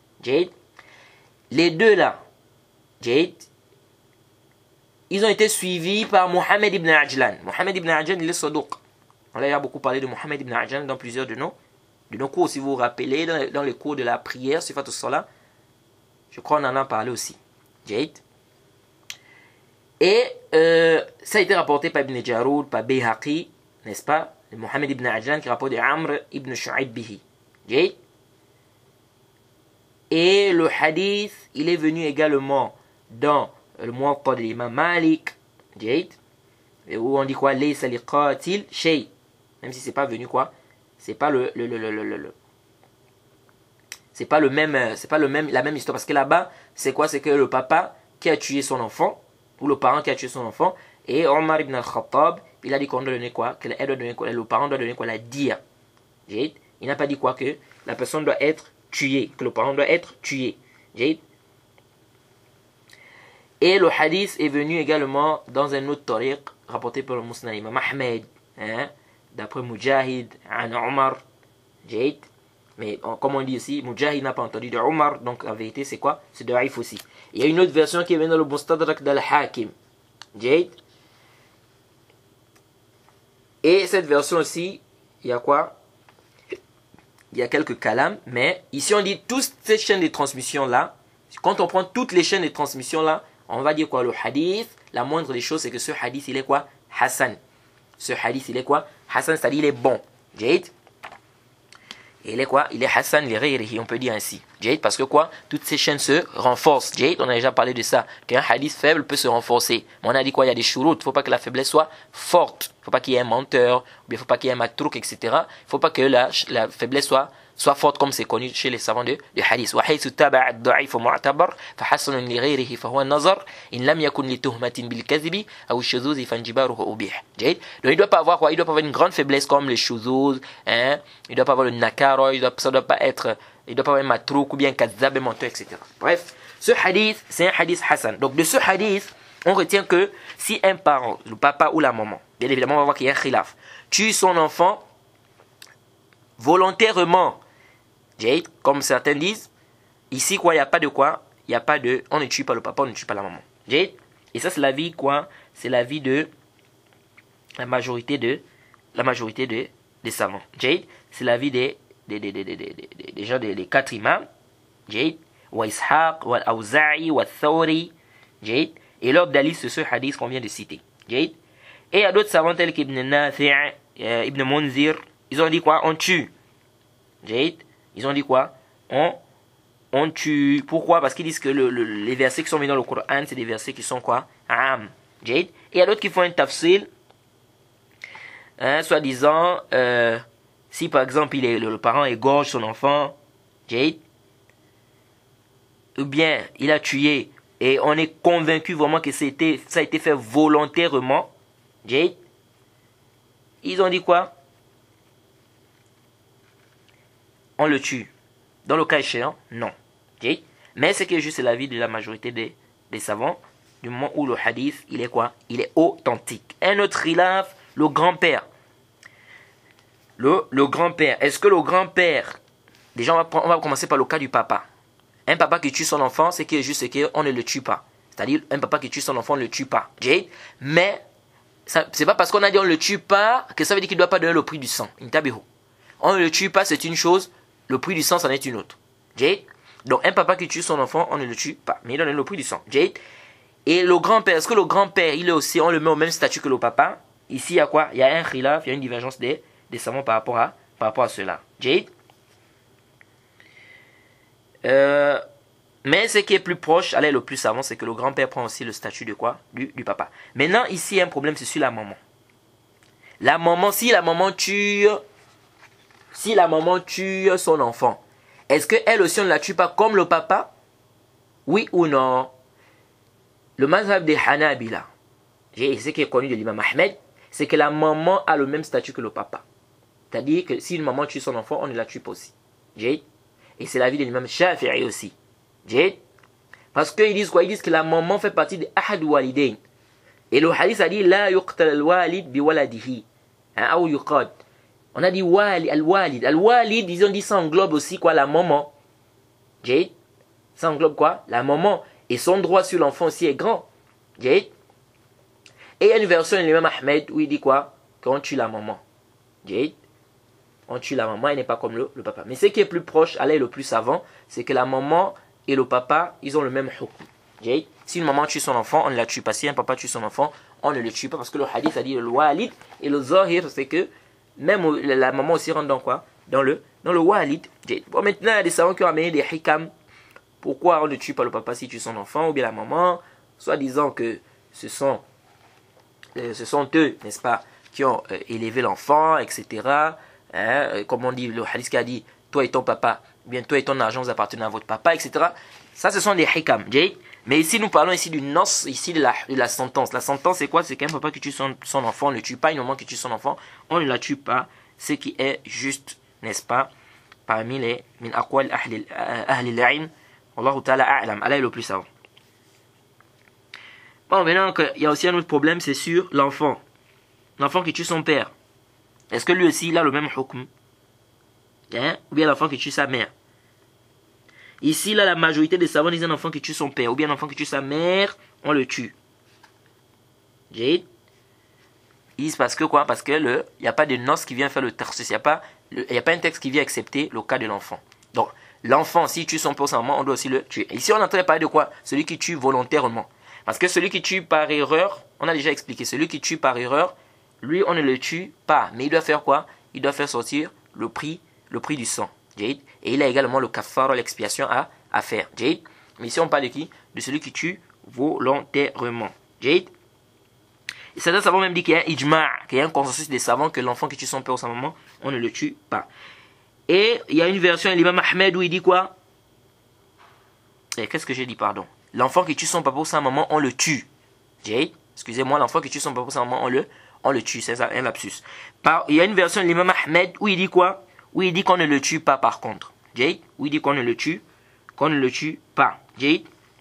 Les deux là, ils ont été suivis par Mohammed ibn Ajlan. Mohammed ibn Ajlan, il est Saduq. On a beaucoup parlé de Mohammed ibn Ajlan dans plusieurs de nos, de nos cours. Si vous vous rappelez, dans les, dans les cours de la prière, Sifat as-Salah, je crois qu'on en a parlé aussi. Et euh, ça a été rapporté par Ibn Jaroud, par Bayhaqi, n'est-ce pas? Mohammed ibn Ajlan qui rapporte de Amr ibn Shu'aib bihi. Et le hadith, il est venu également dans le Muwatta de l'imam Malik, où on dit quoi? Laysa liqatil shay. Même si c'est pas venu quoi? C'est pas le, le, le, le, le, le c'est pas le même, c'est pas le même, la même histoire, parce que là-bas, c'est quoi? C'est que le papa qui a tué son enfant, ou le parent qui a tué son enfant, et Omar ibn al-Khattab, il a dit qu'on doit donner quoi? Que doit donner quoi? Le parent doit donner quoi? La dia. Il n'a pas dit quoi? Que la personne doit être tuée, que le parent doit être tué. Et le hadith est venu également dans un autre tariq, rapporté par le Musnad Imam Ahmed, hein, d'après Mujahid, an Omar. Mais comme on dit ici, Mujahid n'a pas entendu de Omar, donc en vérité c'est quoi? C'est de Haïf aussi. Il y a une autre version qui est venue dans le Mustadrak d'Al-Hakim. Et cette version aussi, il y a quoi? Il y a quelques kalams, mais ici on dit toutes ces chaînes de transmission là. Quand on prend toutes les chaînes de transmission là, on va dire quoi? Le hadith, la moindre des choses, c'est que ce hadith il est quoi? Hassan. Ce hadith il est quoi? Hassan, c'est-à-dire il est bon. Jade. Et il est quoi? Il est Hassan li, on peut dire ainsi. Jade, parce que quoi? Toutes ces chaînes se renforcent. Jade, on a déjà parlé de ça. Qu'un hadith faible peut se renforcer. Mais on a dit quoi? Il y a des shurut. Il ne faut pas que la faiblesse soit forte. Il ne faut pas qu'il y ait un menteur. Ou bien il ne faut pas qu'il y ait un matrouk, et cetera. Il ne faut pas que la, la faiblesse soit, soit forte, comme c'est connu chez les savants de, de hadith. وحيث تابع الضعيف معتبر فحسن لغيره فهو النظر إن لم يكن لتهمة بالكذب أو الشذوذ فانجباره أبيح. Donc il ne doit pas avoir quoi? Il doit pas avoir une grande faiblesse comme le shuzuz, hein? Il ne doit pas avoir le nakaro, il doit, ça ne doit pas être, il doit pas avoir un matrouk ou bien kazab, un menteur, et cetera. Bref, ce hadith, c'est un hadith Hassan. Donc de ce hadith, on retient que si un parent, le papa ou la maman, bien évidemment on va voir qu'il y a un khilaf, tue son enfant volontairement, comme certains disent, ici quoi, il n'y a pas de quoi, il n'y a pas de, on ne tue pas le papa, on ne tue pas la maman. Et ça c'est l'avis quoi, c'est l'avis de la majorité de la majorité de, des savants. C'est l'avis des des, des, des, des, des, des gens des, des quatre imams, wa Ishaq, wa Awza'i, wa Thawri, et l'ordre d'Ali c'est ce hadith qu'on vient de citer. Et il y a d'autres savants tels qu'Ibn Nafi', euh, Ibn Munzir, ils ont dit quoi? On tue. Ils ont dit quoi? On, on tue. Pourquoi? Parce qu'ils disent que le, le, les versets qui sont venus dans le Coran, c'est des versets qui sont quoi? Am. Et il y a d'autres qui font un tafsil, hein, soit disant, euh, si par exemple il est, le, le parent égorge son enfant, ou bien il a tué, et on est convaincu vraiment que c'était, ça a été fait volontairement, ils ont dit quoi? On le tue. Dans le cas échéant, non. Mais c'est que juste l'avis de la majorité des, des savants, du moment où le hadith, il est quoi? Il est authentique. Un autre khilaf, le grand-père. Le, le grand-père. Est-ce que le grand-père, déjà on va, on va commencer par le cas du papa. Un papa qui tue son enfant, c'est que juste qu'on ne le tue pas. C'est-à-dire, un papa qui tue son enfant, on ne le tue pas. Mais, c'est pas parce qu'on a dit on ne le tue pas, que ça veut dire qu'il ne doit pas donner le prix du sang. On ne le tue pas, c'est une chose. Le prix du sang, c'en est une autre. Donc, un papa qui tue son enfant, on ne le tue pas. Mais il donne le prix du sang. Et le grand-père, est-ce que le grand-père, il est aussi, on le met au même statut que le papa? Ici, il y a quoi? Il y a un khilaf, il y a une divergence des, des savants par rapport à, par rapport à cela. Euh, mais ce qui est plus proche, allez, le plus savant, c'est que le grand-père prend aussi le statut de quoi? Du, du papa. Maintenant, ici, il y a un problème, c'est sur la maman. La maman, si la maman tue... Si la maman tue son enfant, est-ce qu'elle aussi on ne la tue pas comme le papa? Oui ou non? Le mazhab des Hanabila, ce qui est connu de l'imam Ahmed, c'est que la maman a le même statut que le papa. C'est-à-dire que si une maman tue son enfant, on ne la tue pas aussi. Et c'est l'avis de l'imam Shafi'i aussi. Parce qu'ils disent quoi? Ils disent que la maman fait partie de ahad walidain. Et le hadith a dit la yuqtal al-walid bi waladihi. Hein, ou yuqad. On a dit wali, al-walid. Al-walid, ils ont dit ça englobe aussi quoi? La maman. Jade. Ça englobe quoi? La maman. Et son droit sur l'enfant aussi est grand. Jade. Et il y a une version de l'imam Ahmed où il dit quoi? Qu'on tue la maman. Jade. On tue la maman, elle n'est pas comme le, le papa. Mais ce qui est plus proche, Allah est le plus savant, c'est que la maman et le papa, ils ont le même hukm. Jade. Si une maman tue son enfant, on ne la tue pas. Si un papa tue son enfant, on ne le tue pas. Parce que le hadith a dit le walid. Et le zahir, c'est que même la maman aussi rentre dans quoi? Dans le, dans le walid. Bon, maintenant, il y a des savants qui ont amené des hikam. Pourquoi on ne tue pas le papa si tue son enfant ou bien la maman? Soit disant que ce sont, euh, ce sont eux, n'est-ce pas, qui ont euh, élevé l'enfant, et cetera. Hein, comme on dit, le hadith qui a dit, toi et ton papa, bien toi et ton argent vous appartenez à votre papa, et cetera. Ça, ce sont des hikam. Mais ici, nous parlons ici du nos, ici de la, de la sentence. La sentence, c'est quoi? C'est qu'un papa qui tue son, son enfant, on ne le tue pas. Une maman qui tue son enfant, on ne la tue pas. Ce qui est juste, n'est-ce pas, parmi les min aqwal ahli al-ilm. Allahu ta'ala a'lam. Allah est le plus savant. Bon, maintenant, il y a aussi un autre problème, c'est sur l'enfant. L'enfant qui tue son père. Est-ce que lui aussi, il a le même hukm? Hein? Ou bien l'enfant qui tue sa mère? Ici, là, la majorité des savants disent un enfant qui tue son père ou bien un enfant qui tue sa mère, on le tue. Jade. Ils disent parce que quoi? Parce que le, il n'y a pas de noce qui vient faire le tarsus. Il n'y a pas, il n'y a pas un texte qui vient accepter le cas de l'enfant. Donc, l'enfant, s'il tue son père ou sa maman, on doit aussi le tuer. Ici, on est en train de parler de quoi? Celui qui tue volontairement. Parce que celui qui tue par erreur, on a déjà expliqué, celui qui tue par erreur, lui, on ne le tue pas. Mais il doit faire quoi? Il doit faire sortir le prix, le prix du sang. Jade. Et il a également le kafara, l'expiation à, à faire. Jade. Mais ici, on parle de qui? De celui qui tue volontairement. Jade. Et certains savants même dit qu'il y a un ijma', qu'il y a un consensus des savants que l'enfant qui tue son père ou sa maman, on ne le tue pas. Et il y a une version de l'imam Ahmed où il dit quoi? Et qu'est-ce que j'ai dit, pardon? L'enfant qui tue son papa ou sa maman, on le tue. Jade. Excusez-moi, l'enfant qui tue son papa ou sa maman, on le, on le tue. C'est un lapsus. Par, il y a une version de l'imam Ahmed où il dit quoi? Où il dit qu'on ne le tue pas par contre. Jade. Où il dit qu'on ne le tue, qu'on ne le tue pas. Jade.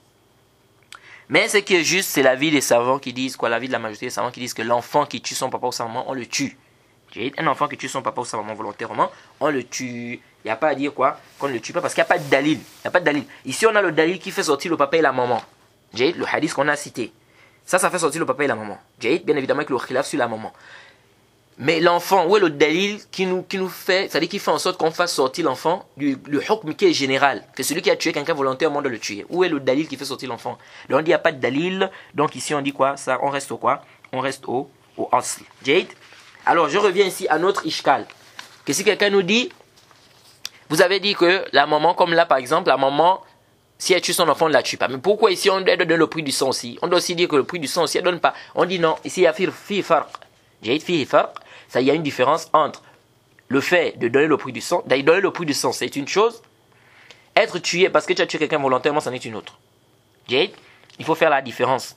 Mais ce qui est juste, c'est l'avis des savants qui disent quoi? L'avis de la majorité des savants qui disent que l'enfant qui tue son papa ou sa maman, on le tue. Jade. Un enfant qui tue son papa ou sa maman volontairement, on le tue. Il n'y a pas à dire quoi? Qu'on ne le tue pas parce qu'il n'y a pas de dalil. Il n'y a pas de dalil. Ici, on a le dalil qui fait sortir le papa et la maman. Jade. Le hadith qu'on a cité. Ça, ça fait sortir le papa et la maman. Jade. Bien évidemment, avec le khilaf sur la maman. Mais l'enfant, où est le dalil qui nous, qui nous fait, c'est-à-dire qui fait en sorte qu'on fasse sortir l'enfant du le hukm qui est général, que celui qui a tué quelqu'un volontairement doit le tuer. Où est le dalil qui fait sortir l'enfant? Donc on dit il n'y a pas de dalil, donc ici on dit quoi? Ça, on reste au quoi? On reste au, au asl. Jade. Alors je reviens ici à notre ishkal. Que si quelqu'un nous dit, vous avez dit que la maman, comme là par exemple, la maman, si elle tue son enfant, on ne la tue pas. Mais pourquoi ici on doit donner le prix du sang aussi? On doit aussi dire que le prix du sang aussi, elle ne donne pas. On dit non, ici il y a fi farq. Jade, fi farq. Ça, il y a une différence entre le fait de donner le prix du sang. D'ailleurs, donner le prix du sang, c'est une chose. Être tué parce que tu as tué quelqu'un volontairement, c'en est une autre. Jade, il faut faire la différence.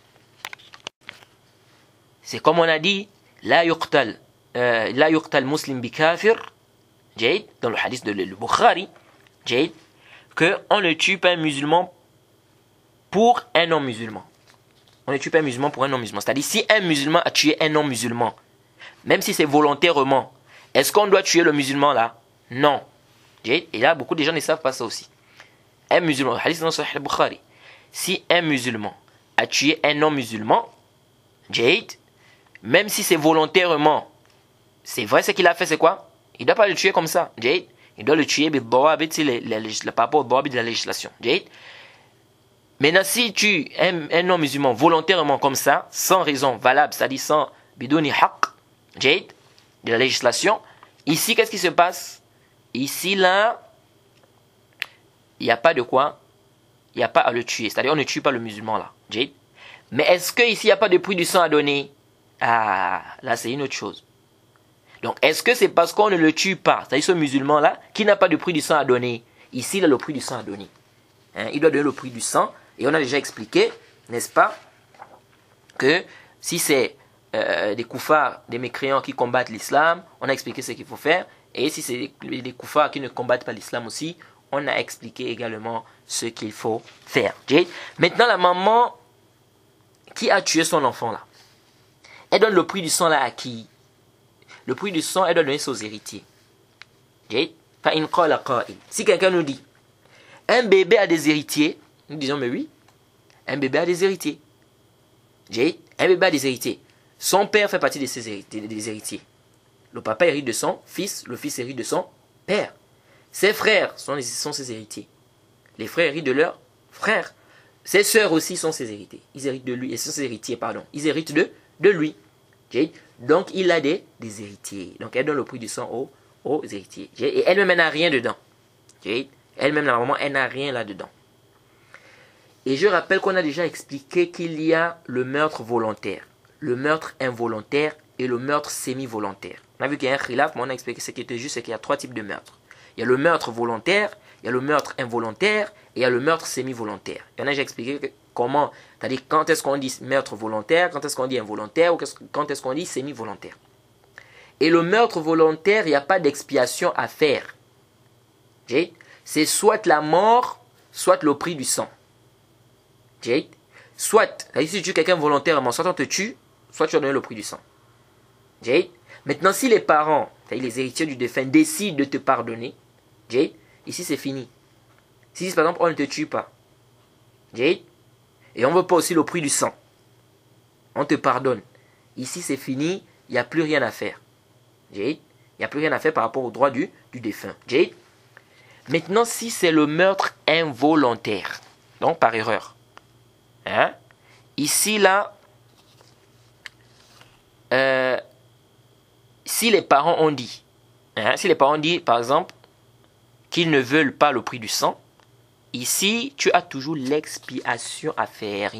C'est comme on a dit, la yuqtal, euh, la yuqtal muslim bi kafir. Jade, dans le hadith de le Bukhari. Jade, qu'on ne tue pas un musulman pour un non-musulman. On ne tue pas un musulman pour un non-musulman. C'est-à-dire, si un musulman a tué un non-musulman, même si c'est volontairement, est-ce qu'on doit tuer le musulman là? Non. Et là, beaucoup de gens ne savent pas ça aussi. Un musulman, hadith dans Sahih al-Bukhari, si un musulman a tué un non-musulman, Jade, même si c'est volontairement, c'est vrai ce qu'il a fait, c'est quoi? Il ne doit pas le tuer comme ça. Jade, il doit le tuer par rapport au droit de la législation. Jade. Maintenant, si tu un, un non-musulman volontairement comme ça, sans raison valable, c'est-à-dire sans bidouni haqq, Jade, de la législation. Ici, qu'est-ce qui se passe? Ici, là, il n'y a pas de quoi? Il n'y a pas à le tuer. C'est-à-dire, on ne tue pas le musulman, là. Jade. Mais est-ce qu'ici, il n'y a pas de prix du sang à donner? Ah, là, c'est une autre chose. Donc, est-ce que c'est parce qu'on ne le tue pas, c'est-à-dire ce musulman-là, qui n'a pas de prix du sang à donner? Ici, il a le prix du sang à donner. Hein? Il doit donner le prix du sang. Et on a déjà expliqué, n'est-ce pas, que si c'est Euh, des koufars, des mécréants qui combattent l'islam, on a expliqué ce qu'il faut faire. Et si c'est des, des koufars qui ne combattent pas l'islam aussi, on a expliqué également ce qu'il faut faire. Maintenant, la maman qui a tué son enfant là, elle donne le prix du sang là à qui? Le prix du sang, elle doit donner ça aux héritiers. Si quelqu'un nous dit, un bébé a des héritiers, nous disons, mais oui, un bébé a des héritiers. Un bébé a des héritiers. Son père fait partie de ses héritiers, des héritiers. Le papa hérite de son fils, le fils hérite de son père. Ses frères sont, sont ses héritiers. Les frères héritent de leurs frères. Ses sœurs aussi sont ses héritiers. Ils héritent de lui, et sont ses héritiers, pardon. Ils héritent de, de lui. Donc, il a des, des héritiers. Donc, elle donne le prix du sang aux, aux héritiers. Et elle-même, elle n'a rien dedans. Elle-même, la maman, elle n'a rien là-dedans. Et je rappelle qu'on a déjà expliqué qu'il y a le meurtre volontaire, le meurtre involontaire et le meurtre semi-volontaire. On a vu qu'il y a un khilaf, mais on a expliqué ce qui était juste, c'est qu'il y a trois types de meurtres. Il y a le meurtre volontaire, il y a le meurtre involontaire et il y a le meurtre semi-volontaire. Et on a déjà expliqué comment, c'est-à-dire quand est-ce qu'on dit meurtre volontaire, quand est-ce qu'on dit involontaire ou quand est-ce qu'on dit semi-volontaire. Et le meurtre volontaire, il n'y a pas d'expiation à faire. C'est soit la mort, soit le prix du sang. Soit, si tu tues quelqu'un volontairement, soit on te tue, soit tu vas donner le prix du sang. Maintenant, si les parents, c'est-à-dire les héritiers du défunt, décident de te pardonner, ici c'est fini. Si par exemple on ne te tue pas, et on ne veut pas aussi le prix du sang, on te pardonne. Ici c'est fini, il n'y a plus rien à faire. Il n'y a plus rien à faire par rapport au droit du, du défunt. Maintenant, si c'est le meurtre involontaire, donc par erreur, hein? Ici là, euh, si les parents ont dit, hein, si les parents ont dit par exemple qu'ils ne veulent pas le prix du sang, ici tu as toujours l'expiation à faire.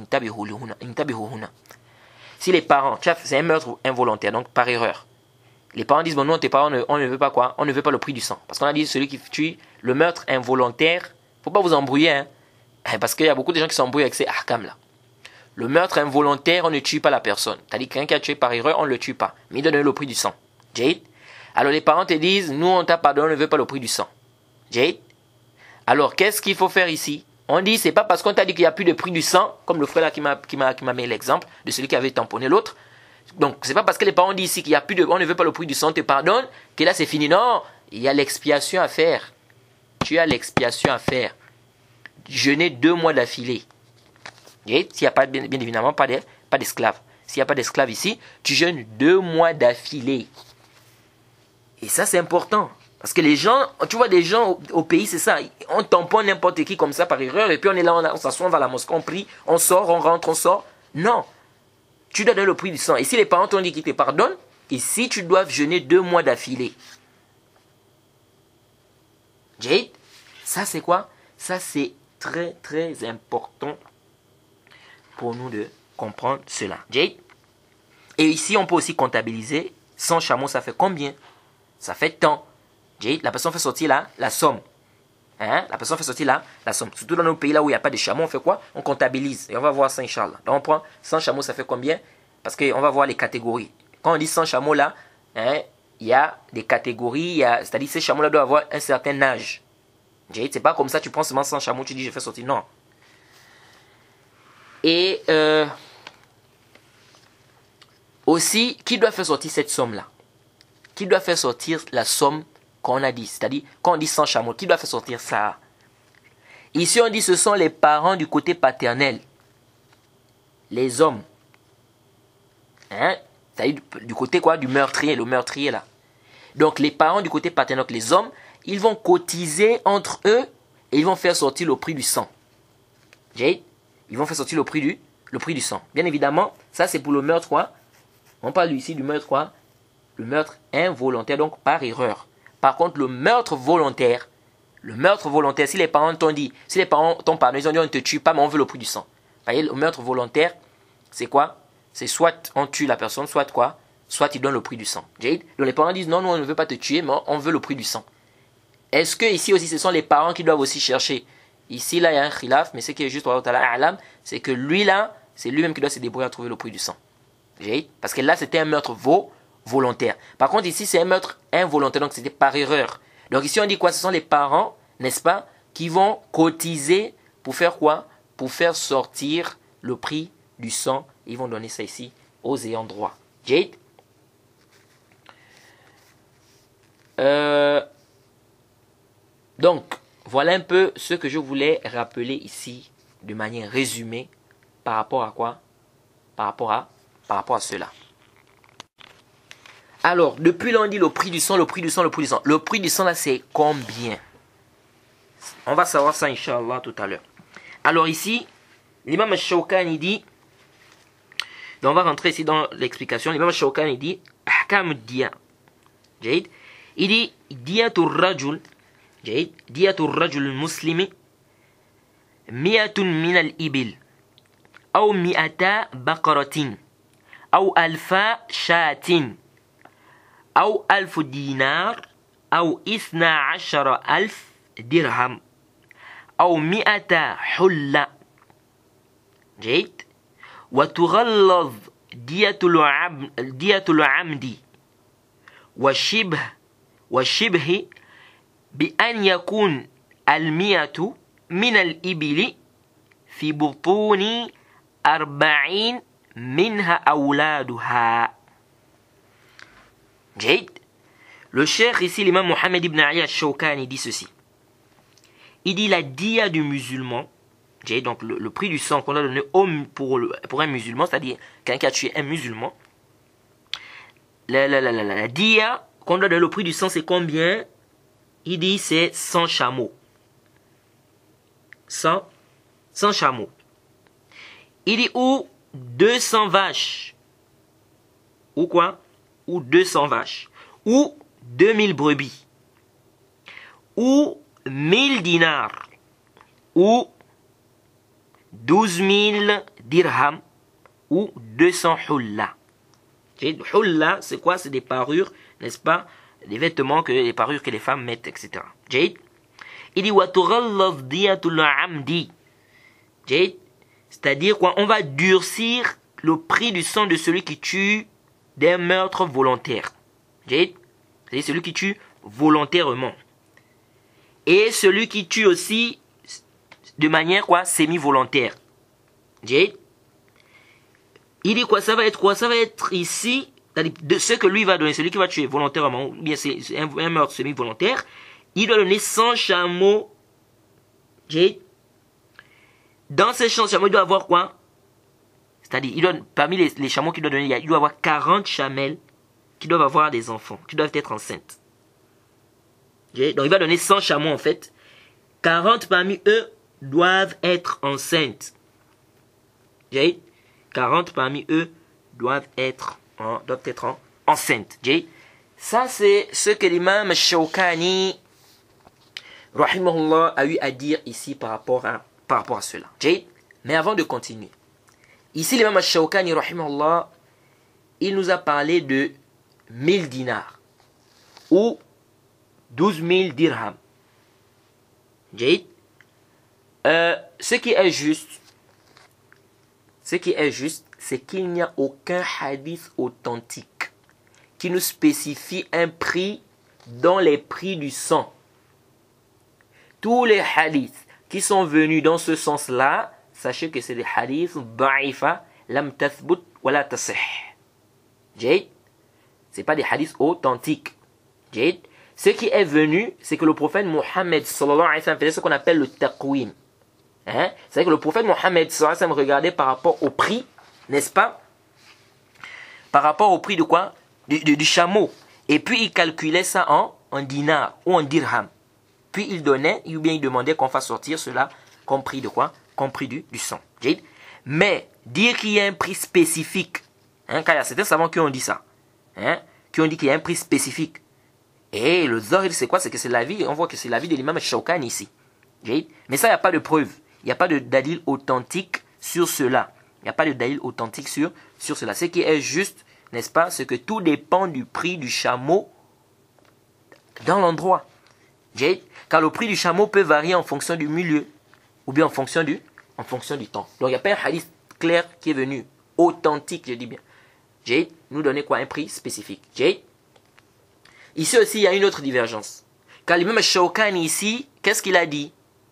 Si les parents, c'est un meurtre involontaire, donc par erreur, les parents disent bon non, tes parents ne, on ne veut pas quoi, on ne veut pas le prix du sang, parce qu'on a dit celui qui tue le meurtre involontaire, faut pas vous embrouiller, hein, parce qu'il y a beaucoup de gens qui s'embrouillent avec ces ahkam là. Le meurtre involontaire, on ne tue pas la personne. C'est-à-dire quelqu'un qui a tué par erreur, on ne le tue pas. Mais il donne le prix du sang. Jade. Alors les parents te disent, nous on t'a pardonné, on ne veut pas le prix du sang. Jade. Alors qu'est-ce qu'il faut faire ici? On dit, c'est pas parce qu'on t'a dit qu'il n'y a plus de prix du sang, comme le frère là qui m'a qui m'a qui m'a mis l'exemple de celui qui avait tamponné l'autre. Donc c'est pas parce que les parents disent ici qu'il y a plus de, on ne veut pas le prix du sang, on te pardonne, que là c'est fini. Non, il y a l'expiation à faire. Tu as l'expiation à faire. Jeûner deux mois d'affilée. S'il n'y a pas, bien, bien évidemment, pas d'esclaves. S'il n'y a pas d'esclaves ici, tu jeûnes deux mois d'affilée. Et ça, c'est important. Parce que les gens, tu vois, des gens au, au pays, c'est ça. On tamponne n'importe qui comme ça par erreur. Et puis on est là, on, on s'assoit, on va à la mosquée, on prie, on sort, on rentre, on sort. Non. Tu dois donner le prix du sang. Et si les parents t'ont dit qu'ils te pardonnent, ici, tu dois jeûner deux mois d'affilée. Jade, ça c'est quoi? Ça c'est très très important pour nous de comprendre cela. Jade. Et ici, on peut aussi comptabiliser. cent chameaux, ça fait combien? Ça fait tant. Jade. La personne fait sortir là, la somme. Hein? La personne fait sortir là, la somme. Surtout dans nos pays là où il n'y a pas de chameaux, on fait quoi? On comptabilise. Et on va voir ça, Inch'Allah. Donc on prend cent chameaux, ça fait combien? Parce qu'on va voir les catégories. Quand on dit cent chameaux là, hein, il y a des catégories. C'est-à-dire ces chameaux là doivent avoir un certain âge. C'est pas comme ça, tu prends seulement cent chameaux, tu dis je fais sortir. Non. Et euh, aussi, qui doit faire sortir cette somme-là? Qui doit faire sortir la somme qu'on a dit? C'est-à-dire, quand on dit cent chameaux, qui doit faire sortir ça? Ici, on dit ce sont les parents du côté paternel. Les hommes. Hein? C'est-à-dire du côté quoi? Du meurtrier, le meurtrier là. Donc, les parents du côté paternel, donc les hommes, ils vont cotiser entre eux et ils vont faire sortir le prix du sang. Jade? Ils vont faire sortir le prix du, le prix du sang. Bien évidemment, ça c'est pour le meurtre quoi? On parle ici du meurtre quoi? Le meurtre involontaire, donc par erreur. Par contre, le meurtre volontaire, le meurtre volontaire, si les parents t'ont dit, si les parents t'ont pardonné, ils ont dit on ne te tue pas, mais on veut le prix du sang. Vous voyez, le meurtre volontaire, c'est quoi? C'est soit on tue la personne, soit quoi? Soit ils donnent le prix du sang. Jade? Donc les parents disent non, non, on ne veut pas te tuer, mais on veut le prix du sang. Est-ce que ici aussi, ce sont les parents qui doivent aussi chercher? Ici, là, il y a un khilaf, mais ce qui est juste, c'est que lui, là, c'est lui-même qui doit se débrouiller à trouver le prix du sang. Parce que là, c'était un meurtre vo volontaire. Par contre, ici, c'est un meurtre involontaire, donc c'était par erreur. Donc ici, on dit quoi? Ce sont les parents, n'est-ce pas, qui vont cotiser pour faire quoi? Pour faire sortir le prix du sang. Ils vont donner ça ici aux ayants droit. Jade. Euh, donc, voilà un peu ce que je voulais rappeler ici de manière résumée par rapport à quoi? Par rapport à, par rapport à cela. Alors, depuis là, on dit le prix du sang, le prix du sang, le prix du sang. Le prix du sang, là, c'est combien? On va savoir ça, Inch'Allah, tout à l'heure. Alors ici, l'imam al-Shawkani dit, donc on va rentrer ici dans l'explication, l'imam al-Shawkani dit, Ahkam diya. Jahid. Il dit, diyatul rajul, jahid, diyatul rajul muslimi, mi'atun min al-ibil, ou mi'ata baqaratin, ou alfa shatin, ou alfu dinar, ou isna ashara alf dirham, ou mi'ata hulla. جيد وتغلظ دية العم دية العمد والشبه والشبه بأن يكون المئة من الإبل في بطون أربعين منها أولادها. جيد. Le cheikh ici, l'imam Mohammed ibn Ali al-Shawkani dit ceci. Il dit la dia du musulman. Donc le, le prix du sang qu'on a donné pour, pour un musulman, c'est-à-dire quelqu'un qui a tué un musulman, la, la, la, la, la dia qu'on doit donner, le prix du sang, c'est combien? Il dit c'est cent chameaux. cent, cent chameaux. Il dit ou deux cents vaches. Ou quoi? Ou deux cents vaches. Ou deux mille brebis. Ou mille dinars. Ou douze mille dirhams ou deux cents hulla. Hulla, c'est quoi? C'est des parures, n'est-ce pas? Des vêtements, que, des parures que les femmes mettent, et cetera. Jade. Il dit وَتُغَلَّظْ دِيَةُ الْعَمْدِ. Jade. C'est-à-dire quoi? On va durcir le prix du sang de celui qui tue d'un meurtre volontaire. Jade. C'est-à-dire celui qui tue volontairement. Et celui qui tue aussi de manière quoi? Semi-volontaire. Jade. Il dit quoi? Ça va être quoi? Ça va être ici, de ce que lui va donner, celui qui va tuer volontairement, ou bien c'est un, un meurtre semi-volontaire, il doit donner cent chameaux. Jade. Dans ces cent chameaux, il doit avoir quoi? C'est-à-dire, il doit, parmi les, les chameaux qu'il doit donner, il doit avoir quarante chamelles qui doivent avoir des enfants, qui doivent être enceintes. Jade. Donc il va donner cent chameaux en fait. quarante parmi eux doivent être enceintes. Jade. quarante parmi eux doivent être, hein, doivent être en, enceintes. Jade. Ça, c'est ce que l'imam Shawkani, rahimahullah, a eu à dire ici par rapport à, par rapport à cela. Jade. Mais avant de continuer, ici, l'imam Shawkani, rahimahullah, il nous a parlé de mille dinars ou douze mille dirhams. Jade. Euh, ce qui est juste, ce qui est juste, c'est qu'il n'y a aucun hadith authentique qui nous spécifie un prix dans les prix du sang. Tous les hadiths qui sont venus dans ce sens-là, sachez que c'est des hadiths da'ifa, lam tathbut wa la tasih. Jade. C'est pas des hadiths authentiques. Jade. Ce qui est venu, c'est que le prophète Mohammed sallallahu alayhi wa sallam faisait ce qu'on appelle le taqwim. Hein? C'est que le prophète Mohammed sallallahu alayhi wa sallam regardait par rapport au prix, n'est-ce pas? Par rapport au prix de quoi? Du, du, du chameau. Et puis il calculait ça en, en dinar ou en dirham. Puis il donnait, ou bien il demandait qu'on fasse sortir cela comme prix de quoi? Comme prix du, du sang. Mais dire qu'il y a un prix spécifique, hein, car il y a certains savants qui ont dit ça, hein, qui ont dit qu'il y a un prix spécifique. Et le zahir, c'est quoi? C'est que c'est l'avis, on voit que c'est l'avis de l'imam Shawkani ici. Mais ça, il n'y a pas de preuve. Il n'y a pas de dalil authentique sur cela. Il n'y a pas de dalil authentique sur, sur cela. Ce qui est juste, n'est-ce pas? C'est que tout dépend du prix du chameau dans l'endroit. Car le prix du chameau peut varier en fonction du milieu. Ou bien en fonction du, en fonction du temps. Donc il n'y a pas un hadith clair qui est venu. Authentique, je dis bien. J'ai nous donner quoi? Un prix spécifique. J'ai Ici aussi, il y a une autre divergence. Car l'imam Shawkani ici, qu'est-ce qu'il a dit?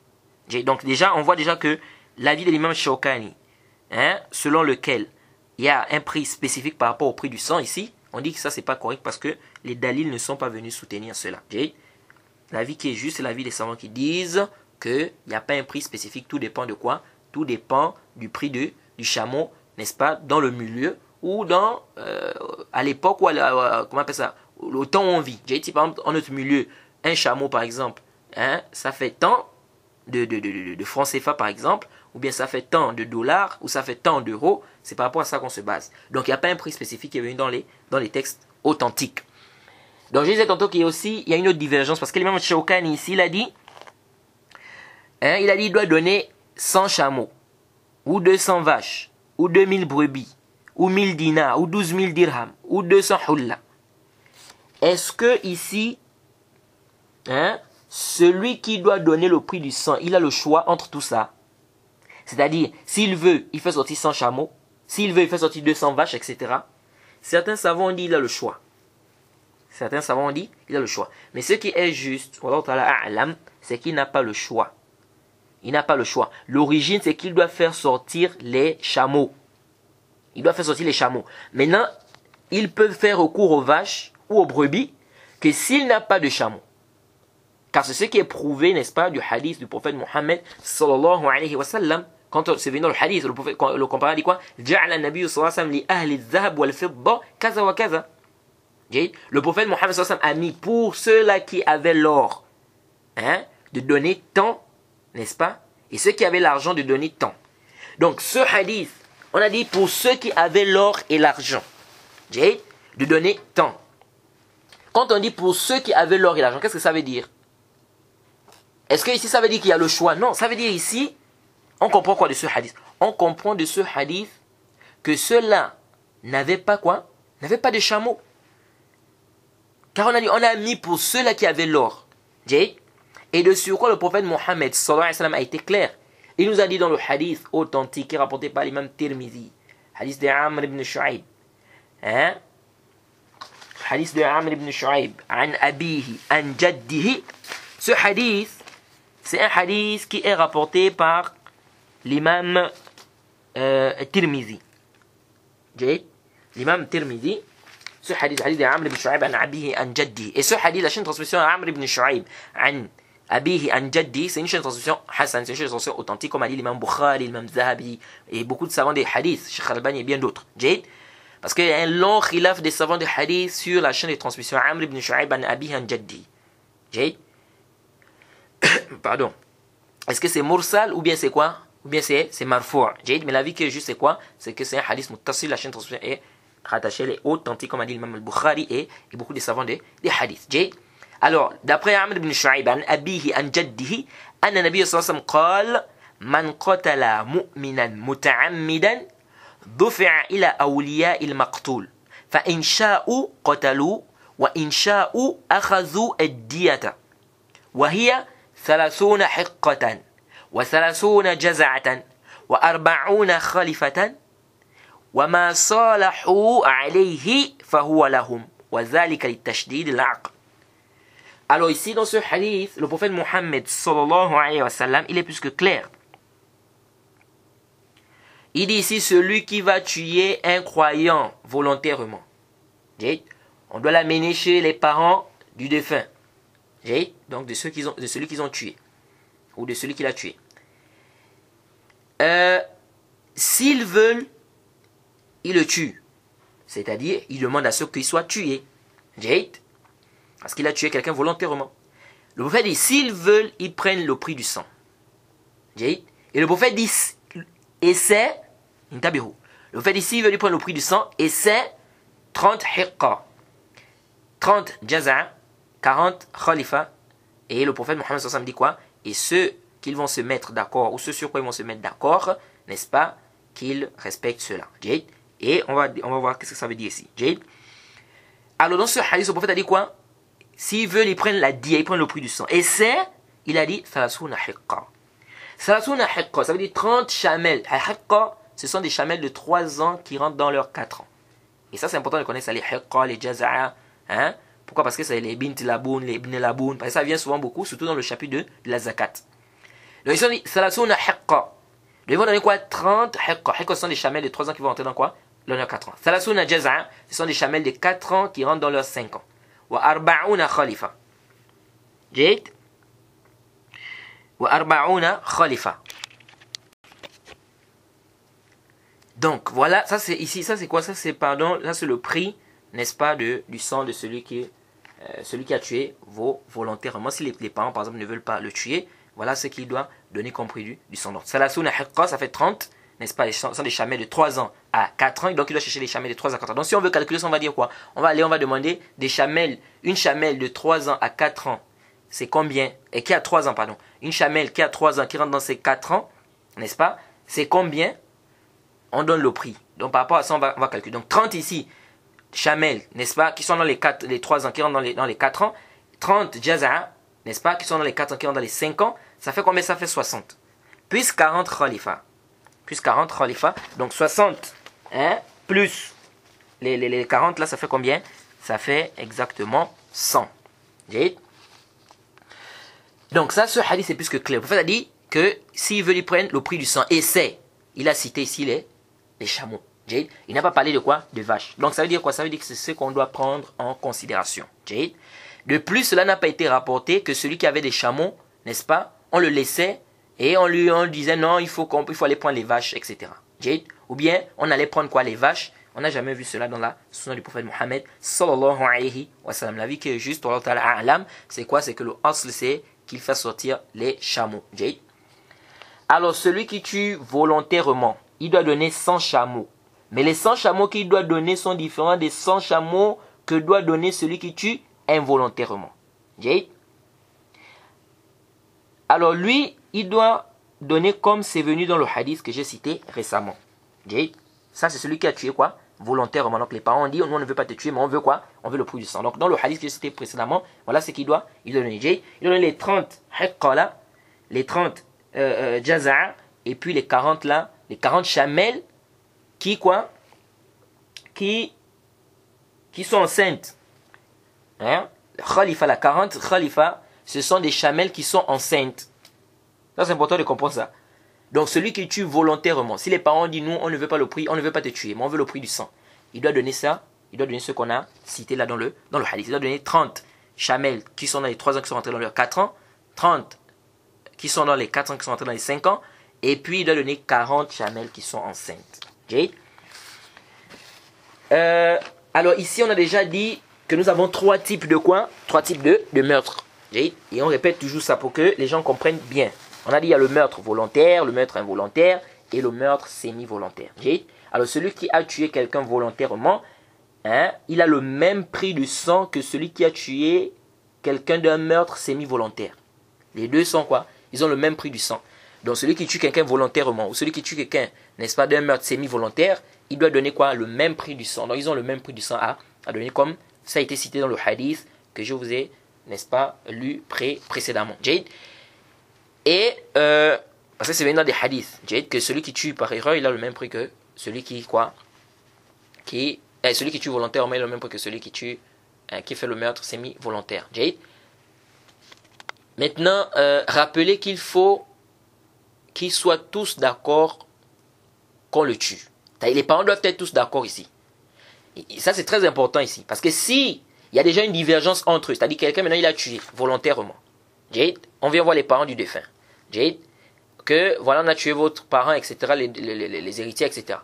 Donc déjà, on voit déjà que l'avis de l'imam Shawkani, hein, selon lequel il y a un prix spécifique par rapport au prix du sang ici, on dit que ça c'est pas correct parce que les dalils ne sont pas venus soutenir cela. L'avis qui est juste, c'est l'avis des savants qui disent qu'il n'y a pas un prix spécifique, tout dépend de quoi? Tout dépend du prix de, du chameau, n'est-ce pas, dans le milieu ou dans, euh, à l'époque, ou à la, euh, comment on appelle ça, au temps où on vit. J'ai dit par exemple, en notre milieu, un chameau par exemple, hein, ça fait tant de, de, de, de, de francs C F A par exemple, ou bien ça fait tant de dollars, ou ça fait tant d'euros, c'est par rapport à ça qu'on se base. Donc il n'y a pas un prix spécifique qui est venu dans les, dans les textes authentiques. Donc je disais tantôt qu'il y a aussi, il y a une autre divergence, parce que l'imam Shawkani ici, il a dit, hein, il a dit, il doit donner cent chameaux, ou deux cents vaches, ou deux mille brebis, ou mille dinars, ou douze mille dirhams, ou deux cents hulla. Est-ce que ici, hein, celui qui doit donner le prix du sang, il a le choix entre tout ça? C'est-à-dire, s'il veut, il fait sortir cent chameaux, s'il veut, il fait sortir deux cents vaches, et cetera. Certains savants ont dit qu'il a le choix. Certains savants ont dit qu'il a le choix. Mais ce qui est juste, c'est qu'il n'a pas le choix. Il n'a pas le choix. L'origine, c'est qu'il doit faire sortir les chameaux. Il doit faire sortir les chameaux. Maintenant, il peut faire recours aux vaches ou aux brebis que s'il n'a pas de chameaux. Car c'est ce qui est prouvé, n'est-ce pas, du hadith du prophète Mohammed sallallahu alayhi wa sallam. Quand c'est venu dans le hadith, le, prophète, le compagnon dit quoi? Ja'ala an-nabiyyu sallallahu alayhi wa sallam li ahli adh-dhahab wal-fidda kaza wa kaza. Le prophète Mohammed sallallahu alayhi wa sallam a mis pour ceux-là qui avaient l'or, hein, de donner tant, n'est-ce pas? Et ceux qui avaient l'argent de donner tant. Donc ce hadith, on a dit pour ceux qui avaient l'or et l'argent, de donner tant. Quand on dit pour ceux qui avaient l'or et l'argent, qu'est-ce que ça veut dire? Est-ce que ici ça veut dire qu'il y a le choix? Non, ça veut dire ici, on comprend quoi de ce hadith? On comprend de ce hadith que ceux-là n'avaient pas quoi? N'avaient pas de chameaux. Car on a dit, on a mis pour ceux-là qui avaient l'or. Et de sur quoi le prophète Mohammed sallallahu alayhi wa sallam a été clair. Il nous a dit dans le hadith authentique rapporté par l'imam Tirmidhi, hadith de Amr ibn Shu'aib, hein? Hadith de Amr ibn Shu'aib, an abihi, an jaddihi. Ce hadith, c'est un hadith qui est rapporté par l'imam euh, Tirmidhi. L'imam Tirmidhi, ce hadith, hadith de Amr ibn Shu'aib, an abihi, an jaddihi. Et ce hadith, la chaîne de transmission Amr ibn Shu'aib, an Abihi an Jaddi, c'est une chaîne de transmission Hassan, c'est une chaîne de transmission authentique, comme a dit l'imam Bukhari, l'imam Zahabi, et beaucoup de savants des hadiths, Sheikh Albani et bien d'autres. Jade. Parce qu'il y a un long khilaf des savants des hadiths sur la chaîne de transmission Amr ibn Shu'aib an Abihi an Jaddi. Jade. Pardon. Est-ce que c'est mursal ou bien c'est quoi? Ou bien c'est marfou'. Jade. Mais la vie qui est juste, c'est quoi? C'est que c'est un hadith muttasil, la chaîne de transmission est rattachée, elle est authentique, comme a dit l'imam Bukhari et, et beaucoup des savants des, des hadiths. Jade. Alors, d'après Amr ibn Shu'aib, an abihi an jaddihi, anna nabiyya sallallahu alayhi wa sallam qala man qatala mu'minan muta'ammidan dufi'a ila awliya il-maqtul fa in sha'u qatalu wa in sha'u akhadhu ad-diyata wa hiya thalathuna hiqqatan wa thalathuna jaz'atan wa arba'una khalifatan wa ma salahu alayhi fa huwa lahum wa dhalika litashdid al-'aql. Alors ici, dans ce hadith, le prophète Mohammed sallallahu alayhi wa sallam, il est plus que clair. Il dit ici, celui qui va tuer un croyant volontairement, on doit l'amener chez les parents du défunt, donc de, ceux qui ont, de celui qu'ils ont tué, ou de celui qui l'a tué. Euh, S'ils veulent, ils le tuent. C'est-à-dire, ils demandent à ceux qu'il soit tué. Parce qu'il a tué quelqu'un volontairement. Le prophète dit, s'ils veulent, ils prennent le prix du sang. Et le prophète dit, et c'est, le prophète dit, s'ils veulent, ils prennent le prix du sang, et c'est trente hiqqa, trente jaza, quarante khalifa. Et le prophète Mohammed sallallahu alayhi wa sallam dit quoi? Et ceux qu'ils vont se mettre d'accord, ou ceux sur quoi ils vont se mettre d'accord, n'est-ce pas, qu'ils respectent cela. Et on va, on va voir ce que ça veut dire ici. Alors dans ce hadith, le prophète a dit quoi? S'ils veulent, ils prennent la dia, ils prennent le prix du sang. Et c'est, il a dit, thalathuna hiqqa. Thalathuna hiqqa, ça veut dire trente chamelles. Hiqqa, ce sont des chamelles de trois ans qui rentrent dans leurs quatre ans. Et ça, c'est important de connaître ça, les hiqqa, les jaza'a. Hein? Pourquoi? Parce que c'est les bint laboun, les ibn laboun. Parce que ça vient souvent beaucoup, surtout dans le chapitre de, de la zakat. Donc ils ont dit Salasuna hiqqa. Donc ils vont donner quoi? trente hiqqa. Hiqqa, ce sont des chamelles de trois ans qui vont rentrer dans quoi? Dans leurs quatre ans. Salasuna jaza'a, ce sont des chamelles de quatre ans qui rentrent dans leurs cinq ans. Wa arba'una khalifa. Jade. Wa arba'una khalifa. Donc voilà, ça c'est ici, ça c'est quoi? Ça c'est, pardon, là c'est le prix, n'est-ce pas, de, du sang de celui qui, euh, celui qui a tué vos volontairement. Si les, les parents par exemple ne veulent pas le tuer, voilà ce qu'il doit donner comme prix du, du sang d'ordre. Salasuna hiqqa, ça fait trente, n'est-ce pas, ce sont des chamelles de trois ans à quatre ans, donc il doit chercher les chamelles de trois ans à quatre ans. Donc si on veut calculer ça, on va dire quoi? On va aller, on va demander des chamelles, une chamelle de trois ans à quatre ans, c'est combien? Et qui a trois ans, pardon. Une chamelle qui a trois ans, qui rentre dans ses quatre ans, n'est-ce pas, c'est combien? On donne le prix. Donc par rapport à ça, on va, on va calculer. Donc trente ici, chamelles, n'est-ce pas, qui sont dans les, quatre, les trois ans, qui rentrent dans les, dans les quatre ans. trente jaza'a, n'est-ce pas, qui sont dans les quatre ans, qui rentrent dans les cinq ans. Ça fait combien? Ça fait soixante. Plus quarante khalifa. Plus quarante khalifa. Donc soixante, hein, plus les, les, les quarante, là, ça fait combien? Ça fait exactement cent. Donc ça, ce hadith est plus que clair. Le prophète a dit que s'il veut lui prendre le prix du sang, et c'est, il a cité ici les, les chameaux. Jade. Il n'a pas parlé de quoi? De vaches. Donc ça veut dire quoi? Ça veut dire que c'est ce qu'on doit prendre en considération. Jade. De plus, cela n'a pas été rapporté que celui qui avait des chameaux, n'est-ce pas, on le laissait et on lui, on lui disait non, il faut, qu'on, il faut aller prendre les vaches, et cetera. Jade. Ou bien on allait prendre quoi? Les vaches. On n'a jamais vu cela dans la sunna du prophète Mohammed sallallahu alayhi wa sallam. La vie qui est juste, c'est quoi? C'est que le asl, c'est qu'il fasse sortir les chameaux. Jade. Alors celui qui tue volontairement, il doit donner cent chameaux. Mais les cent chameaux qu'il doit donner sont différents des cent chameaux que doit donner celui qui tue involontairement. Jade. Alors lui, il doit donner comme c'est venu dans le hadith que j'ai cité récemment. Jade. Ça c'est celui qui a tué quoi? Volontairement. Donc les parents ont dit, nous on ne veut pas te tuer, mais on veut quoi? On veut le prix du sang. Donc dans le hadith que j'ai cité précédemment, voilà ce qu'il doit, il doit donner. Jade. Il doit donner les trente hiqqa là, les trente euh, euh, jaza'a, et puis les quarante là, les quarante chamelles qui quoi? Qui, qui sont enceintes. Hein? Khalifa, la quarante khalifa, ce sont des chamelles qui sont enceintes. Ça c'est important de comprendre ça. Donc celui qui tue volontairement, si les parents disent nous on ne veut pas le prix, on ne veut pas te tuer, mais on veut le prix du sang, il doit donner ça, il doit donner ce qu'on a cité là dans le, dans le hadith. Il doit donner trente chamelles qui sont dans les trois ans qui sont rentrés dans leurs quatre ans, trente qui sont dans les quatre ans qui sont rentrés dans les cinq ans, et puis il doit donner quarante chamelles qui sont enceintes. Okay? Euh, alors ici on a déjà dit que nous avons trois types de quoi? Trois types de, de meurtres. Okay? Et on répète toujours ça pour que les gens comprennent bien. On a dit il y a le meurtre volontaire, le meurtre involontaire et le meurtre semi-volontaire. Okay? Alors celui qui a tué quelqu'un volontairement, hein, il a le même prix du sang que celui qui a tué quelqu'un d'un meurtre semi-volontaire. Les deux sont quoi? Ils ont le même prix du sang. Donc celui qui tue quelqu'un volontairement ou celui qui tue quelqu'un, n'est-ce pas, d'un meurtre semi-volontaire, il doit donner quoi? Le même prix du sang. Donc ils ont le même prix du sang à, à donner, comme ça a été cité dans le hadith que je vous ai, n'est-ce pas, lu pré précédemment. Jade. Et, euh, parce que c'est venu dans des hadiths, Jade, que celui qui tue par erreur, il a le même prix que celui qui, quoi, qui, eh, celui qui tue volontairement, il a le même prix que celui qui tue, hein, qui fait le meurtre semi-volontaire. Jade. Maintenant, euh, rappelez qu'il faut qu'ils soient tous d'accord qu'on le tue. Les parents doivent être tous d'accord ici. Et ça, c'est très important ici. Parce que si il y a déjà une divergence entre eux, c'est-à-dire quelqu'un maintenant il a tué volontairement, Jade, on vient voir les parents du défunt. Jade, que voilà, on a tué votre parent, et cetera, les, les, les, les héritiers, et cetera.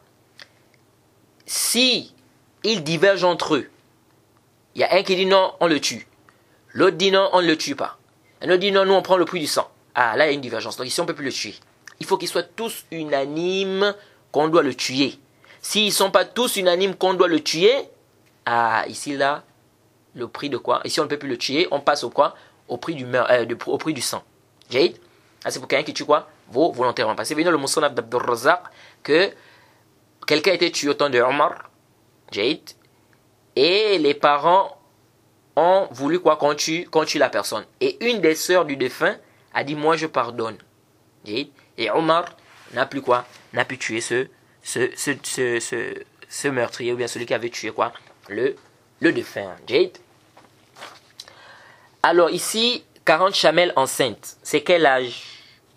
Si ils divergent entre eux, il y a un qui dit non, on le tue. L'autre dit non, on ne le tue pas. Un autre dit non, nous on prend le prix du sang. Ah, là il y a une divergence. Donc ici on ne peut plus le tuer. Il faut qu'ils soient tous unanimes qu'on doit le tuer. S'ils ne sont pas tous unanimes qu'on doit le tuer, ah, ici là, le prix de quoi? Ici on ne peut plus le tuer, on passe au quoi? Au prix du, euh, de, au prix du sang. Jade? Ah, c'est pour quelqu'un qui tue quoi? Vaut volontairement. Parce que c'est venu le Musnad d'Abdur Razzaq que quelqu'un a été tué au temps de Omar. Jade? Et les parents ont voulu quoi? Qu'on tue, qu'on tue la personne. Et une des sœurs du défunt a dit moi je pardonne. Jade? Et Omar n'a plus quoi? N'a pu tuer ce, ce, ce, ce, ce, ce meurtrier ou bien celui qui avait tué quoi? Le, le défunt. Jade? Alors ici, quarante chamelles enceintes. C'est quel âge?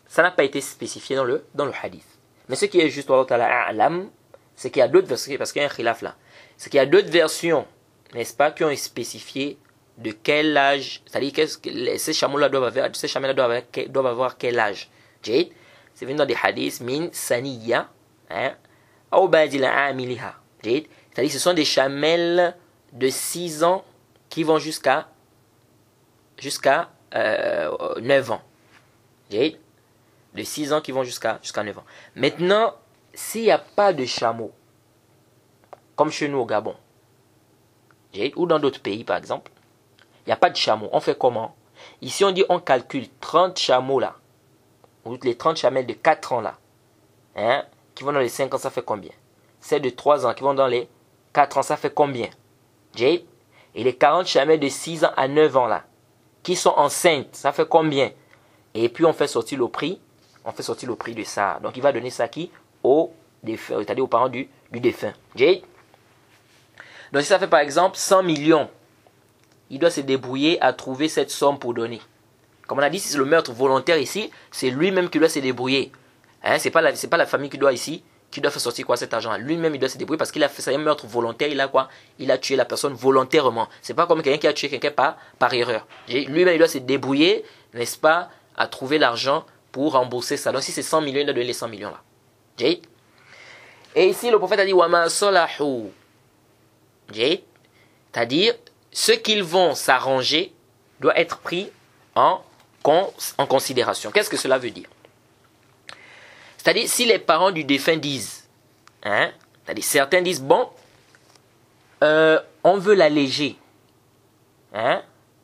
ça n'a pas été spécifié dans le, dans le hadith. Mais ce qui est juste, c'est qu'il y a d'autres versions, parce qu'il y a un khilaf là, c'est qu'il y a d'autres versions, n'est-ce pas, qui ont spécifié de quel âge, c'est-à-dire que ces chameaux-là doivent avoir, ces chameaux-là doivent avoir, doivent avoir quel âge. C'est venu dans des hadiths, min saniya, hein, ou badila amiliha. C'est-à-dire ce sont des chamelles de six ans qui vont jusqu'à jusqu'à euh, neuf ans. De six ans qui vont jusqu'à jusqu'à neuf ans. Maintenant, s'il n'y a pas de chameau, comme chez nous au Gabon, ou dans d'autres pays par exemple, il n'y a pas de chameau, on fait comment? Ici on dit on calcule trente chameaux là, ou les trente chamelles de quatre ans là, hein, qui vont dans les cinq ans, ça fait combien? Celles de trois ans qui vont dans les quatre ans, ça fait combien? Et les quarante chamelles de six ans à neuf ans là, qui sont enceintes, ça fait combien? Et puis on fait sortir le prix, on fait sortir le prix de ça. Donc il va donner ça qui? Au défunt, c'est-à-dire aux parents du, du défunt. Donc si ça fait par exemple cent millions, il doit se débrouiller à trouver cette somme pour donner. Comme on a dit, si c'est le meurtre volontaire ici, c'est lui-même qui doit se débrouiller. Hein, c'est pas la, c'est pas la famille qui doit ici, qui doit faire sortir quoi cet argent. Lui-même il doit se débrouiller parce qu'il a fait ça, un meurtre volontaire. Il a quoi? Il a tué la personne volontairement. C'est pas comme quelqu'un qui a tué quelqu'un par, par erreur. Lui-même il doit se débrouiller, n'est-ce pas, à trouver l'argent pour rembourser ça. Donc si c'est cent millions, il doit donner les cent millions là. Et ici le prophète a dit wama salahu. C'est-à-dire ce qu'ils vont s'arranger doit être pris en, en considération. Qu'est-ce que cela veut dire? C'est-à-dire, si les parents du défunt disent, hein, c'est-à-dire certains disent, bon, euh, on veut l'alléger, hein,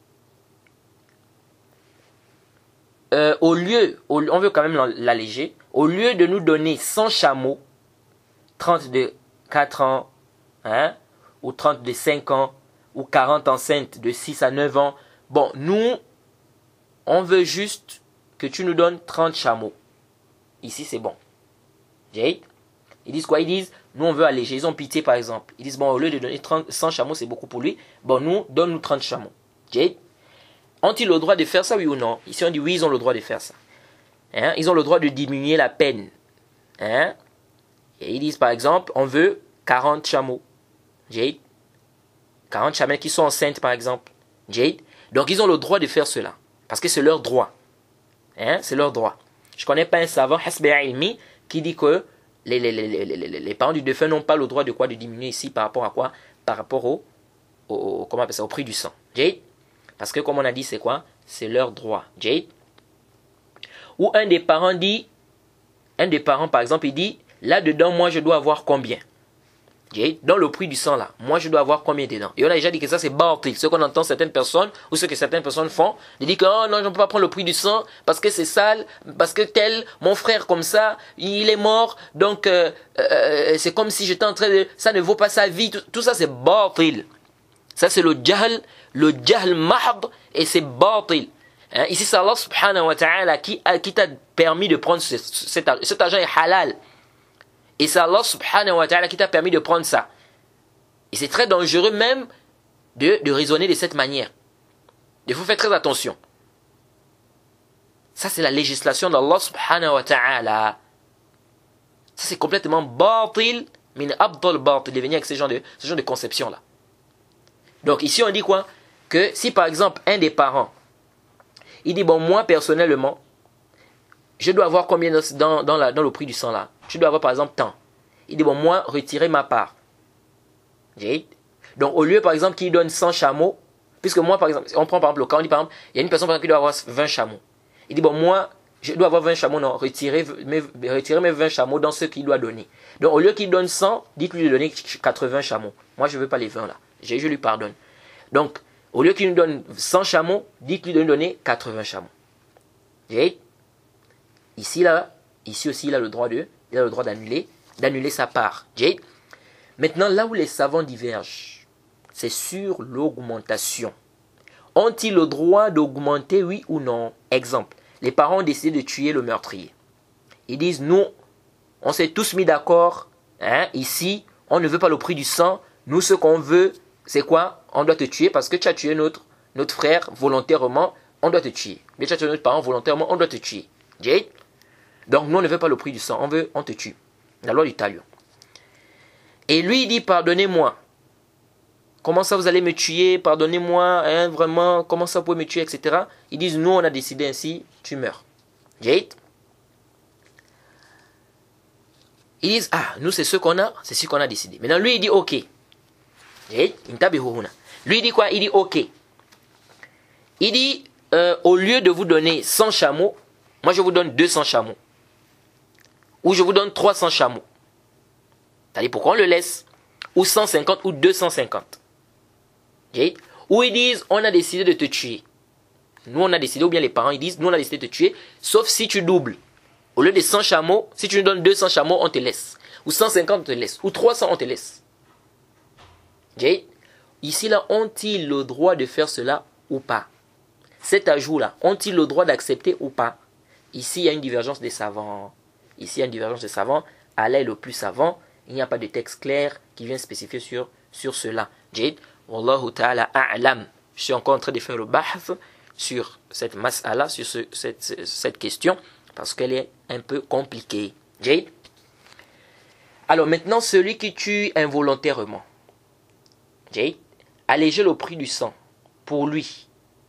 euh, au lieu, au, on veut quand même l'alléger, au lieu de nous donner cent chameaux, trente de quatre ans, hein, ou trente de cinq ans, ou quarante enceintes de six à neuf ans, bon, nous, on veut juste que tu nous donnes trente chameaux. Ici, c'est bon. Ils disent quoi? Ils disent, nous, on veut alléger. Ils ont pitié, par exemple. Ils disent, bon, au lieu de donner trente, cent chameaux, c'est beaucoup pour lui. Bon, nous, donne-nous trente chameaux. Ont-ils le droit de faire ça, oui ou non? Ici, on dit, oui, ils ont le droit de faire ça. Hein? Ils ont le droit de diminuer la peine. Hein? Et ils disent, par exemple, on veut quarante chameaux. quarante chameaux qui sont enceintes, par exemple. Donc, ils ont le droit de faire cela. Parce que c'est leur droit. Hein? C'est leur droit. Je ne connais pas un savant, qui dit que les, les, les, les, les, les parents du défunt n'ont pas le droit de quoi? De diminuer ici par rapport à quoi? Par rapport au, au, comment on appelle ça? Au prix du sang. Parce que comme on a dit, c'est quoi? C'est leur droit. Ou un des parents dit, un des parents par exemple, il dit, là-dedans, moi je dois avoir combien? Dans le prix du sang là, moi je dois avoir combien dedans? Et on a déjà dit que ça c'est batil. Ce qu'on entend certaines personnes, ou ce que certaines personnes font, ils disent que oh non, je ne peux pas prendre le prix du sang parce que c'est sale, parce que tel, mon frère comme ça, il est mort, donc euh, euh, c'est comme si j'étais en train de, ça ne vaut pas sa vie, tout, tout ça c'est batil. Ça c'est le jahl, le jahl mahd, et c'est batil. Hein? Ici c'est Allah subhanahu wa ta'ala qui, qui t'a permis de prendre ce, cet, cet argent est halal. Et c'est Allah subhanahu wa ta'ala qui t'a permis de prendre ça. Et c'est très dangereux même de, de raisonner de cette manière. Il faut faire très attention. Ça c'est la législation d'Allah subhanahu wa ta'ala. Ça c'est complètement batil, min abdal batil, de venir avec ce genre de, ce genre de conception là. Donc ici on dit quoi? Que si par exemple un des parents, il dit bon moi personnellement, je dois avoir combien dans, dans, la, dans le prix du sang là? Je dois avoir par exemple tant. Il dit bon moi retirer ma part. Donc au lieu par exemple qu'il donne cent chameaux, puisque moi par exemple, on prend par exemple le cas, on dit par exemple, il y a une personne par exemple, qui doit avoir vingt chameaux. Il dit bon moi je dois avoir vingt chameaux, non, retirer mes, retirer mes vingt chameaux dans ce qu'il doit donner. Donc au lieu qu'il donne cent, dites-lui de donner quatre-vingts chameaux. Moi je ne veux pas les vingt là, je, je lui pardonne. Donc au lieu qu'il nous donne cent chameaux, dites-lui de nous donner quatre-vingts chameaux. Ici là, ici aussi il a le droit de, il a le droit d'annuler, d'annuler sa part. Maintenant là où les savants divergent, c'est sur l'augmentation. Ont-ils le droit d'augmenter, oui ou non? Exemple, les parents ont décidé de tuer le meurtrier. Ils disent, nous, on s'est tous mis d'accord, hein, ici, on ne veut pas le prix du sang. Nous, ce qu'on veut, c'est quoi? On doit te tuer parce que tu as tué notre, notre frère volontairement, on doit te tuer. Mais tu as tué notre parent volontairement, on doit te tuer. Donc nous on ne veut pas le prix du sang, on veut, on te tue. La loi du talion. Et lui il dit pardonnez-moi. Comment ça vous allez me tuer? Pardonnez-moi, hein, vraiment, comment ça vous pouvez me tuer, et cetera. Ils disent nous on a décidé ainsi, tu meurs. Jade. Ils disent ah nous c'est ce qu'on a, c'est ce qu'on a décidé. Maintenant lui il dit ok. Jade, lui il dit quoi? Il dit ok. Il dit euh, au lieu de vous donner cent chameaux, moi je vous donne deux cents chameaux. Ou je vous donne trois cents chameaux. C'est-à-dire pourquoi on le laisse? Ou cent cinquante ou deux cent cinquante. Okay? Ou ils disent on a décidé de te tuer. Nous on a décidé, ou bien les parents ils disent nous on a décidé de te tuer, sauf si tu doubles. Au lieu de cent chameaux, si tu nous donnes deux cents chameaux, on te laisse. Ou cent cinquante on te laisse. Ou trois cents on te laisse. Okay? Ici là, ont-ils le droit de faire cela ou pas? Cet ajout là, ont-ils le droit d'accepter ou pas? Ici il y a une divergence des savants. Ici il y a une divergence des savants. Allah est le plus savant. Il n'y a pas de texte clair qui vient spécifier sur, sur cela. Jade, Wallahu ta'ala a'lam. Je suis encore en train de faire le bahth sur cette mas'ala, sur ce, cette, cette question, parce qu'elle est un peu compliquée. Jade. Alors maintenant, celui qui tue involontairement. Jade, alléger le prix du sang, pour lui.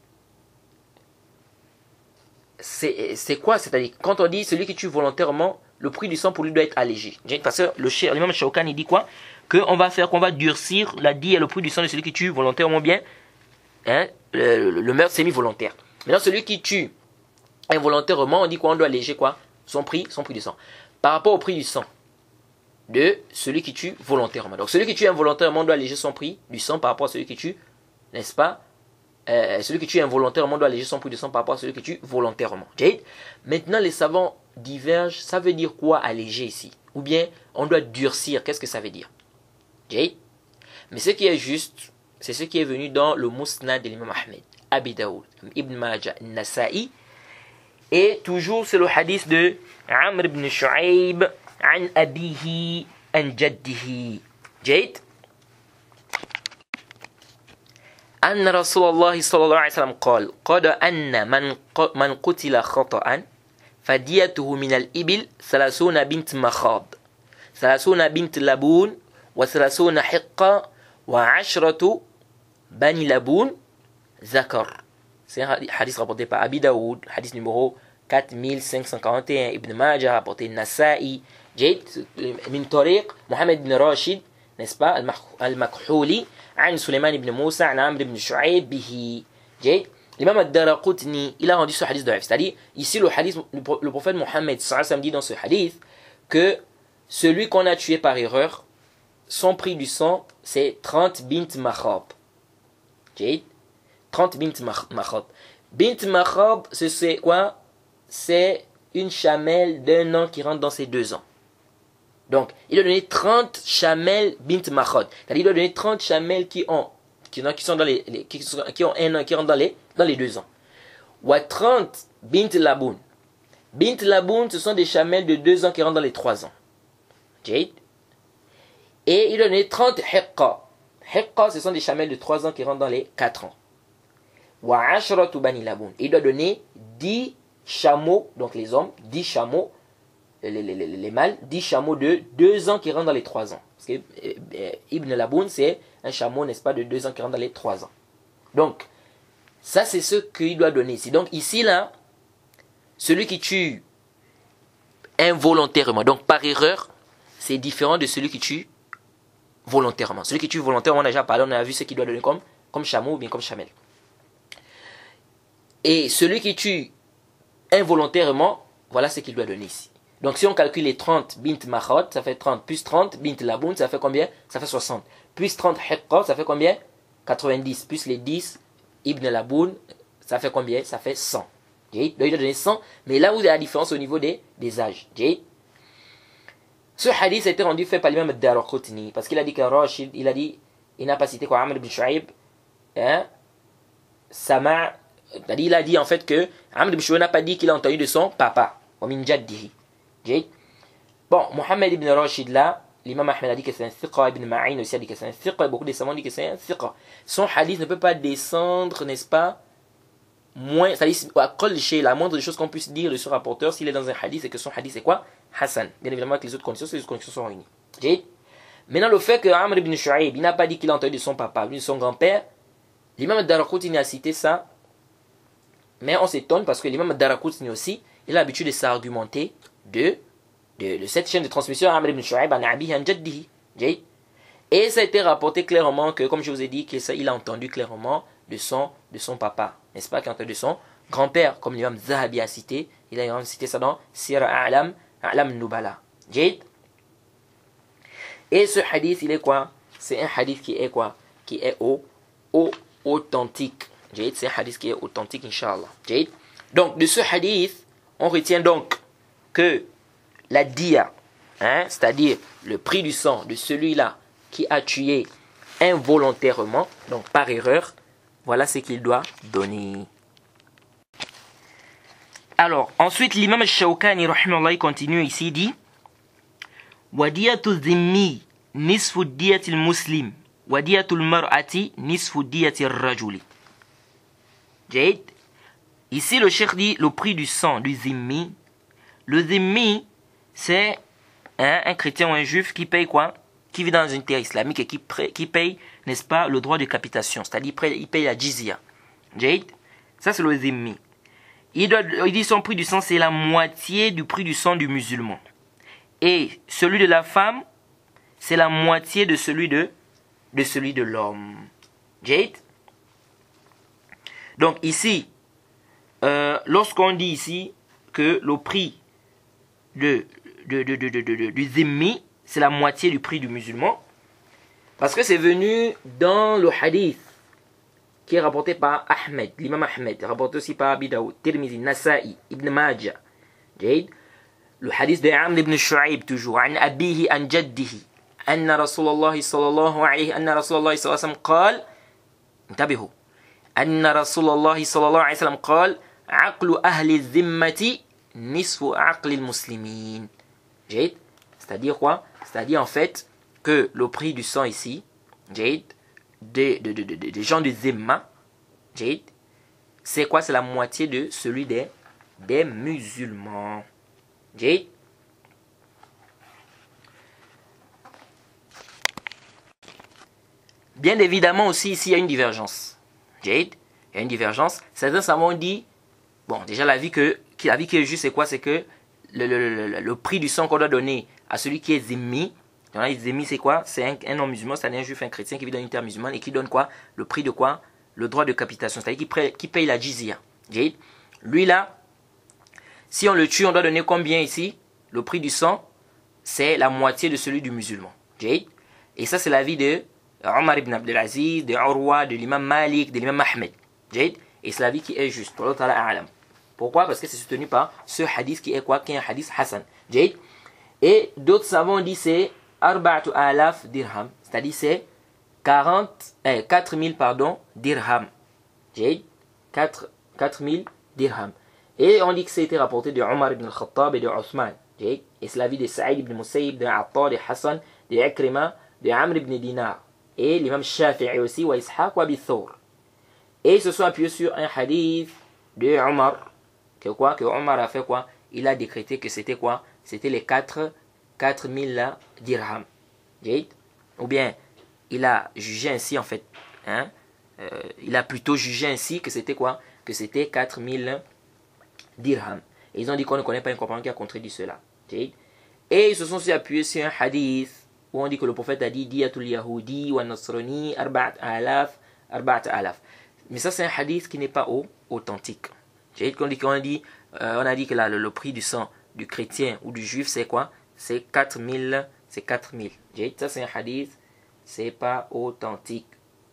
C'est quoi? C'est-à-dire, quand on dit celui qui tue volontairement, le prix du sang pour lui doit être allégé. Parce que le cher, l'imam Shawkan, il dit quoi? Qu'on va faire, qu'on va durcir la dîme et le prix du sang de celui qui tue volontairement bien. Hein, le, le, le meurtre semi-volontaire. Maintenant, celui qui tue involontairement, on dit quoi? On doit alléger quoi? Son prix, son prix du sang. Par rapport au prix du sang de celui qui tue volontairement. Donc, celui qui tue involontairement doit alléger son prix du sang par rapport à celui qui tue, n'est-ce pas? Euh, celui qui tue involontairement doit alléger son prix du sang par rapport à celui qui tue volontairement. Jade. Maintenant, les savants divergent. Ça veut dire quoi alléger ici? Ou bien on doit durcir. Qu'est-ce que ça veut dire? Jade. Mais ce qui est juste, c'est ce qui est venu dans le Musnad de l'imam Ahmed, Abi Daoud, Ibn Majah, Nasa'i. Et toujours c'est le hadith de Amr ibn Shu'aib an abihi an jaddihi. Jade. أن رسول الله صلى الله عليه وسلم قال قد أن من من قتل خطأ فديته من الإبل ثلاثون بنت مخاض ثلاثون بنت لبون وثلاثون حقة وعشرة بني لبون ذكر. C'est un hadith rapporté par Abi Daoud, hadith numéro quatre mille cinq cent quarante et un, Ibn Majah rapporté Nasa'i, Jade min Tariq Mohammed bin Rashid, n'est-ce pas, al-Makhhouli, عن سليمان بن موسى عن عمرو بن شعيب به. L'imam ad-Daraqutni, il a rendu ce hadith de c'est-à-dire ici le hadith, le prophète Mohammed sallallahu alayhi wa sallam dit dans ce hadith que celui qu'on a tué par erreur, son prix du sang c'est trente bint makhab. trente bint makhab. Bint makhab, c'est quoi? C'est une chamelle d'un an qui rentre dans ses deux ans. Donc, il doit donner trente chamelles bint makhad. C'est-à-dire, il doit donner trente chamelles qui ont, qui, qui sont dans les, les qui, sont, qui ont un an, qui rentrent dans les, dans les deux ans. Ou à trente bint laboun. Bint laboun, ce sont des chamelles de deux ans qui rentrent dans les trois ans. Jade. Et il doit donner trente hiqqa. Hiqqa, ce sont des chamelles de trois ans qui rentrent dans les quatre ans. Ou à ashratu bani laboun. Il doit donner dix chameaux, donc les hommes, dix chameaux, Les, les, les, les mâles, dix chameaux de deux ans qui rentrent dans les trois ans. Parce que euh, Ibn Laboun, c'est un chameau, n'est-ce pas, de deux ans qui rentre dans les trois ans. Donc, ça, c'est ce qu'il doit donner ici. Donc, ici, là, celui qui tue involontairement, donc par erreur, c'est différent de celui qui tue volontairement. Celui qui tue volontairement, on a déjà parlé, on a vu ce qu'il doit donner comme, comme chameau ou bien comme chamelle. Et celui qui tue involontairement, voilà ce qu'il doit donner ici. Donc si on calcule les trente bint makhad, ça fait trente, plus trente bint laboun, ça fait combien? Ça fait soixante. Plus trente hiqqa, ça fait combien? quatre-vingt-dix. Plus les dix ibn laboun, ça fait combien? Ça fait cent. Donc il doit donner cent, mais là où il y a la différence au niveau des, des âges. Ce hadith a été rendu fait par l'imam ad-Daraqutni, parce qu'il a dit qu'un Rashid, il a dit, il n'a pas cité quoi, Amr ibn Shu'aib, hein, Sama, il a dit en fait que Amr ibn Shu'aib n'a pas dit qu'il a entendu de son papa, wa min jaddihi. Bon, Mohammed ibn Rashid là, l'imam Ahmed a dit que c'est un thiqa, Ibn Ma'in aussi a dit que c'est un thiqa, et beaucoup de savants disent que c'est un thiqa. Son hadith ne peut pas descendre, n'est-ce pas, moins, c'est-à-dire la moindre des choses qu'on puisse dire de ce rapporteur s'il est dans un hadith et que son hadith c'est quoi? Hassan. Bien évidemment avec les autres conditions, ces autres conditions sont réunies. Okay? Maintenant le fait que Amr ibn Shu'aib, il n'a pas dit qu'il a entendu de son papa, de son grand-père, l'imam Ad-Daraqutni a cité ça, mais on s'étonne parce que l'imam Ad-Daraqutni aussi, il a l'habitude de s'argumenter de, de, de cette chaîne de transmission Amr ibn Shu'aib an abihi an jaddihi. Okay? Et ça a été rapporté clairement que, comme je vous ai dit, qu'il a entendu clairement de son, de son papa, n'est-ce pas, qu'il a entendu de son grand-père, comme l'imam Zahabi a cité, il a cité ça dans Sira A'lam, A'lam Nubala. Jade. Et ce hadith, il est quoi? C'est un hadith qui est quoi? Qui est au, au, authentique. Jade, c'est un hadith qui est authentique, Inch'Allah. Jade. Donc, de ce hadith, on retient donc que la dia, hein, c'est-à-dire le prix du sang de celui-là qui a tué involontairement, donc par erreur, voilà ce qu'il doit donner. Alors, ensuite, l'imam al-Shawkani, rahimahullah, continue ici, dit Wadiyatu dhimmi nisfu diyati al-muslim, wadiyatu al-mar'ati nisfu diyati al-rajuli. Jade. Ici, le cheikh dit le prix du sang du zimmi. Le zimmi, c'est hein, un chrétien ou un juif qui paye quoi? Qui vit dans une terre islamique et qui, qui paye, n'est-ce pas, le droit de capitation. C'est-à-dire, il paye la jizya. Jade. Ça, c'est le zimmi. Il, doit, il dit son prix du sang, c'est la moitié du prix du sang du musulman. Et celui de la femme, c'est la moitié de celui de, de celui de l'homme. Jade. Donc ici, euh, lorsqu'on dit ici que le prix de, de, de, de, de, de, de, du zimmi, c'est la moitié du prix du musulman, parce que c'est venu dans le hadith qui est rapporté par Ahmed, l'imam Ahmed, rapporté aussi par Abi Daoud, Tirmizi, Nasa'i, Ibn Majah. Jade. Le hadith de Amr ibn Shu'aib toujours, عن أبيه عن جده أن رسول الله صلى الله عليه أن رسول الله صلى الله عليه وسلم قال انتبهوا أن رسول الله صلى الله عليه وسلم قال عقل أهل الذمة نصف عقل المسلمين. Jade. C'est-à-dire quoi? C'est-à-dire en fait que le prix du sang ici, Jade, des de, de, de, de, de gens de Zimma, Jade, c'est quoi? C'est la moitié de celui des, des musulmans. Jade. Bien évidemment aussi ici il y a une divergence. Jade, il y a une divergence. Certains savants dit, bon déjà la vie, que, la vie qui est juste c'est quoi? C'est que le, le, le, le prix du sang qu'on doit donner à celui qui est zimmi, zimmi c'est quoi? C'est un, un non musulman, c'est un juif, un chrétien qui vit dans une terre musulmane et qui donne quoi? Le prix de quoi? Le droit de capitation, c'est-à-dire qui, qui paye la jizya. Jade. Lui là, si on le tue, on doit donner combien ici? Le prix du sang, c'est la moitié de celui du musulman. Jade. Et ça, c'est l'avis de Omar ibn Abdelaziz, de Urwa, de l'imam Malik, de l'imam Ahmed. Jade. Et c'est l'avis qui est juste. Pourquoi? Parce que c'est soutenu par ce hadith qui est quoi? Qui est un hadith Hassan. Jade. Et d'autres savants disent c'est arba'atu alaf dirham. C'est-à-dire c'est quarante, eh, quatre mille pardon, dirham. Jade. quatre mille dirham. Et on dit que c'était rapporté de Omar ibn al-Khattab et de Othman. Et c'est l'avis de Saïd ibn Musayyib, de Attar, de Hassan, de Ikrima, de Amr ibn Dinar. Et l'imam Shafi'i aussi, wa Ishaq wa Bithawr. Et ils se sont appuyés sur un hadith de Omar. Que quoi? Que Omar a fait quoi? Il a décrété que c'était quoi? C'était les quatre mille dirhams. Ou bien, il a jugé ainsi en fait. Hein? Euh, il a plutôt jugé ainsi que c'était quoi? Que c'était quatre mille dirham. Et ils ont dit qu'on ne connaît pas un compagnon qui a contredit cela. Et ils se sont aussi appuyés sur un hadith où on dit que le prophète a dit Diyatul Yahudi wa Nasrani arba'at alaf, arba'at alaf. Mais ça c'est un hadith qui n'est pas authentique. On, dit, on, a dit, euh, on a dit que là, le, le prix du sang du chrétien ou du juif c'est quoi? C'est quatre mille. C'est quatre mille. Ça c'est un hadith, c'est pas authentique.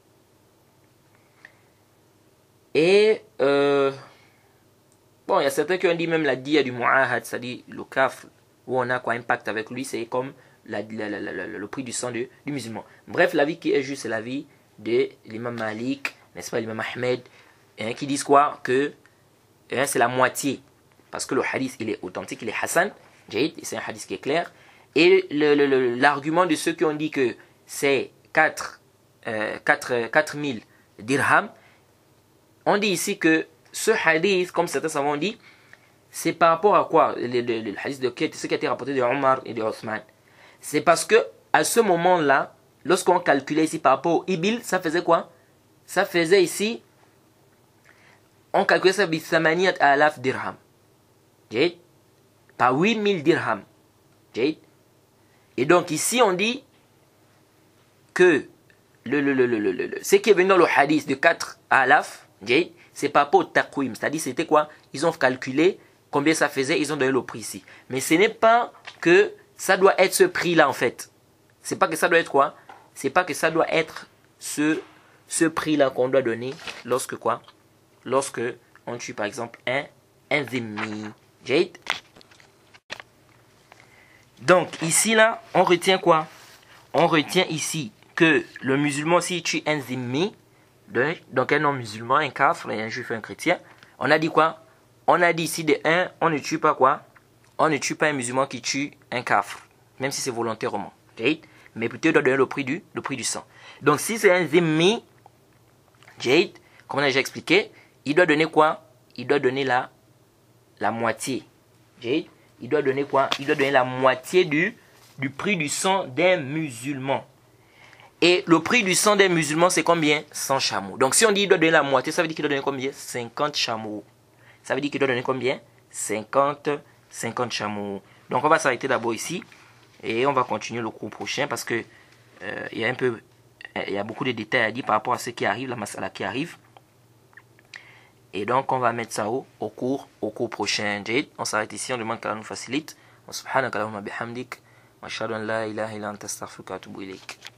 Et euh, bon, il y a certains qui ont dit même la dia du mu'ahad, c'est-à-dire le kafr, où on a quoi impact avec lui, c'est comme la, la, la, la, le prix du sang de, du musulman. Bref, l'avis qui est juste, c'est l'avis de l'imam Malik, n'est-ce pas, l'imam Ahmed, hein, qui disent quoi? Que hein, c'est la moitié. Parce que le hadith, il est authentique, il est Hassan, et c'est un hadith qui est clair. Et l'argument de ceux qui ont dit que c'est quatre mille dirhams, on dit ici que ce hadith, comme certains savants dit, c'est par rapport à quoi? Le, le, le hadith de Kate, ce qui a été rapporté de Omar et de Othman. C'est parce que à ce moment-là, lorsqu'on calculait ici par rapport au Ibil, ça faisait quoi? Ça faisait ici, on calculait ça bisamaniyat alaf dirham. Par huit mille dirhams. Et donc ici on dit que le, le, le, le, le, le, ce qui est venu dans le hadith de quatre alaf, c'est par rapport au taqwim. C'est-à-dire c'était quoi? Ils ont calculé combien ça faisait, ils ont donné le prix ici. Mais ce n'est pas que ça doit être ce prix-là en fait. C'est pas que ça doit être quoi? C'est pas que ça doit être ce, ce prix-là qu'on doit donner lorsque quoi? Lorsque on tue par exemple un, un zimmi. Donc ici là, on retient quoi? On retient ici que le musulman s'il tue un zimmi, donc un non-musulman, un kafir, un juif, un chrétien, on a dit quoi? On a dit ici de un, on ne tue pas quoi? On ne tue pas un musulman qui tue un kafir, même si c'est volontairement. Okay? Mais plutôt il doit donner le prix du, le prix du sang. Donc si c'est un zimmi, Jade, comme on a déjà expliqué, il doit donner quoi? Il doit donner la, la moitié. Jade, il doit donner quoi? Il doit donner la moitié du, du prix du sang d'un musulman. Et le prix du sang d'un musulman, c'est combien? cent chameaux. Donc si on dit qu'il doit donner la moitié, ça veut dire qu'il doit donner combien? cinquante chameaux. Ça veut dire qu'il doit donner combien? cinquante, cinquante chameaux. Donc on va s'arrêter d'abord ici. Et on va continuer le cours prochain parce que euh, il y a un peu, il y a beaucoup de détails à dire par rapport à ce qui arrive, la masala qui arrive. Et donc on va mettre ça au, au cours, au cours prochain. Jade, on s'arrête ici, on demande qu'Allah nous facilite. Subhanaka Allahumma bihamdik, wa ashhadu an la ilaha illa anta astaghfiruka wa atubu ilayk.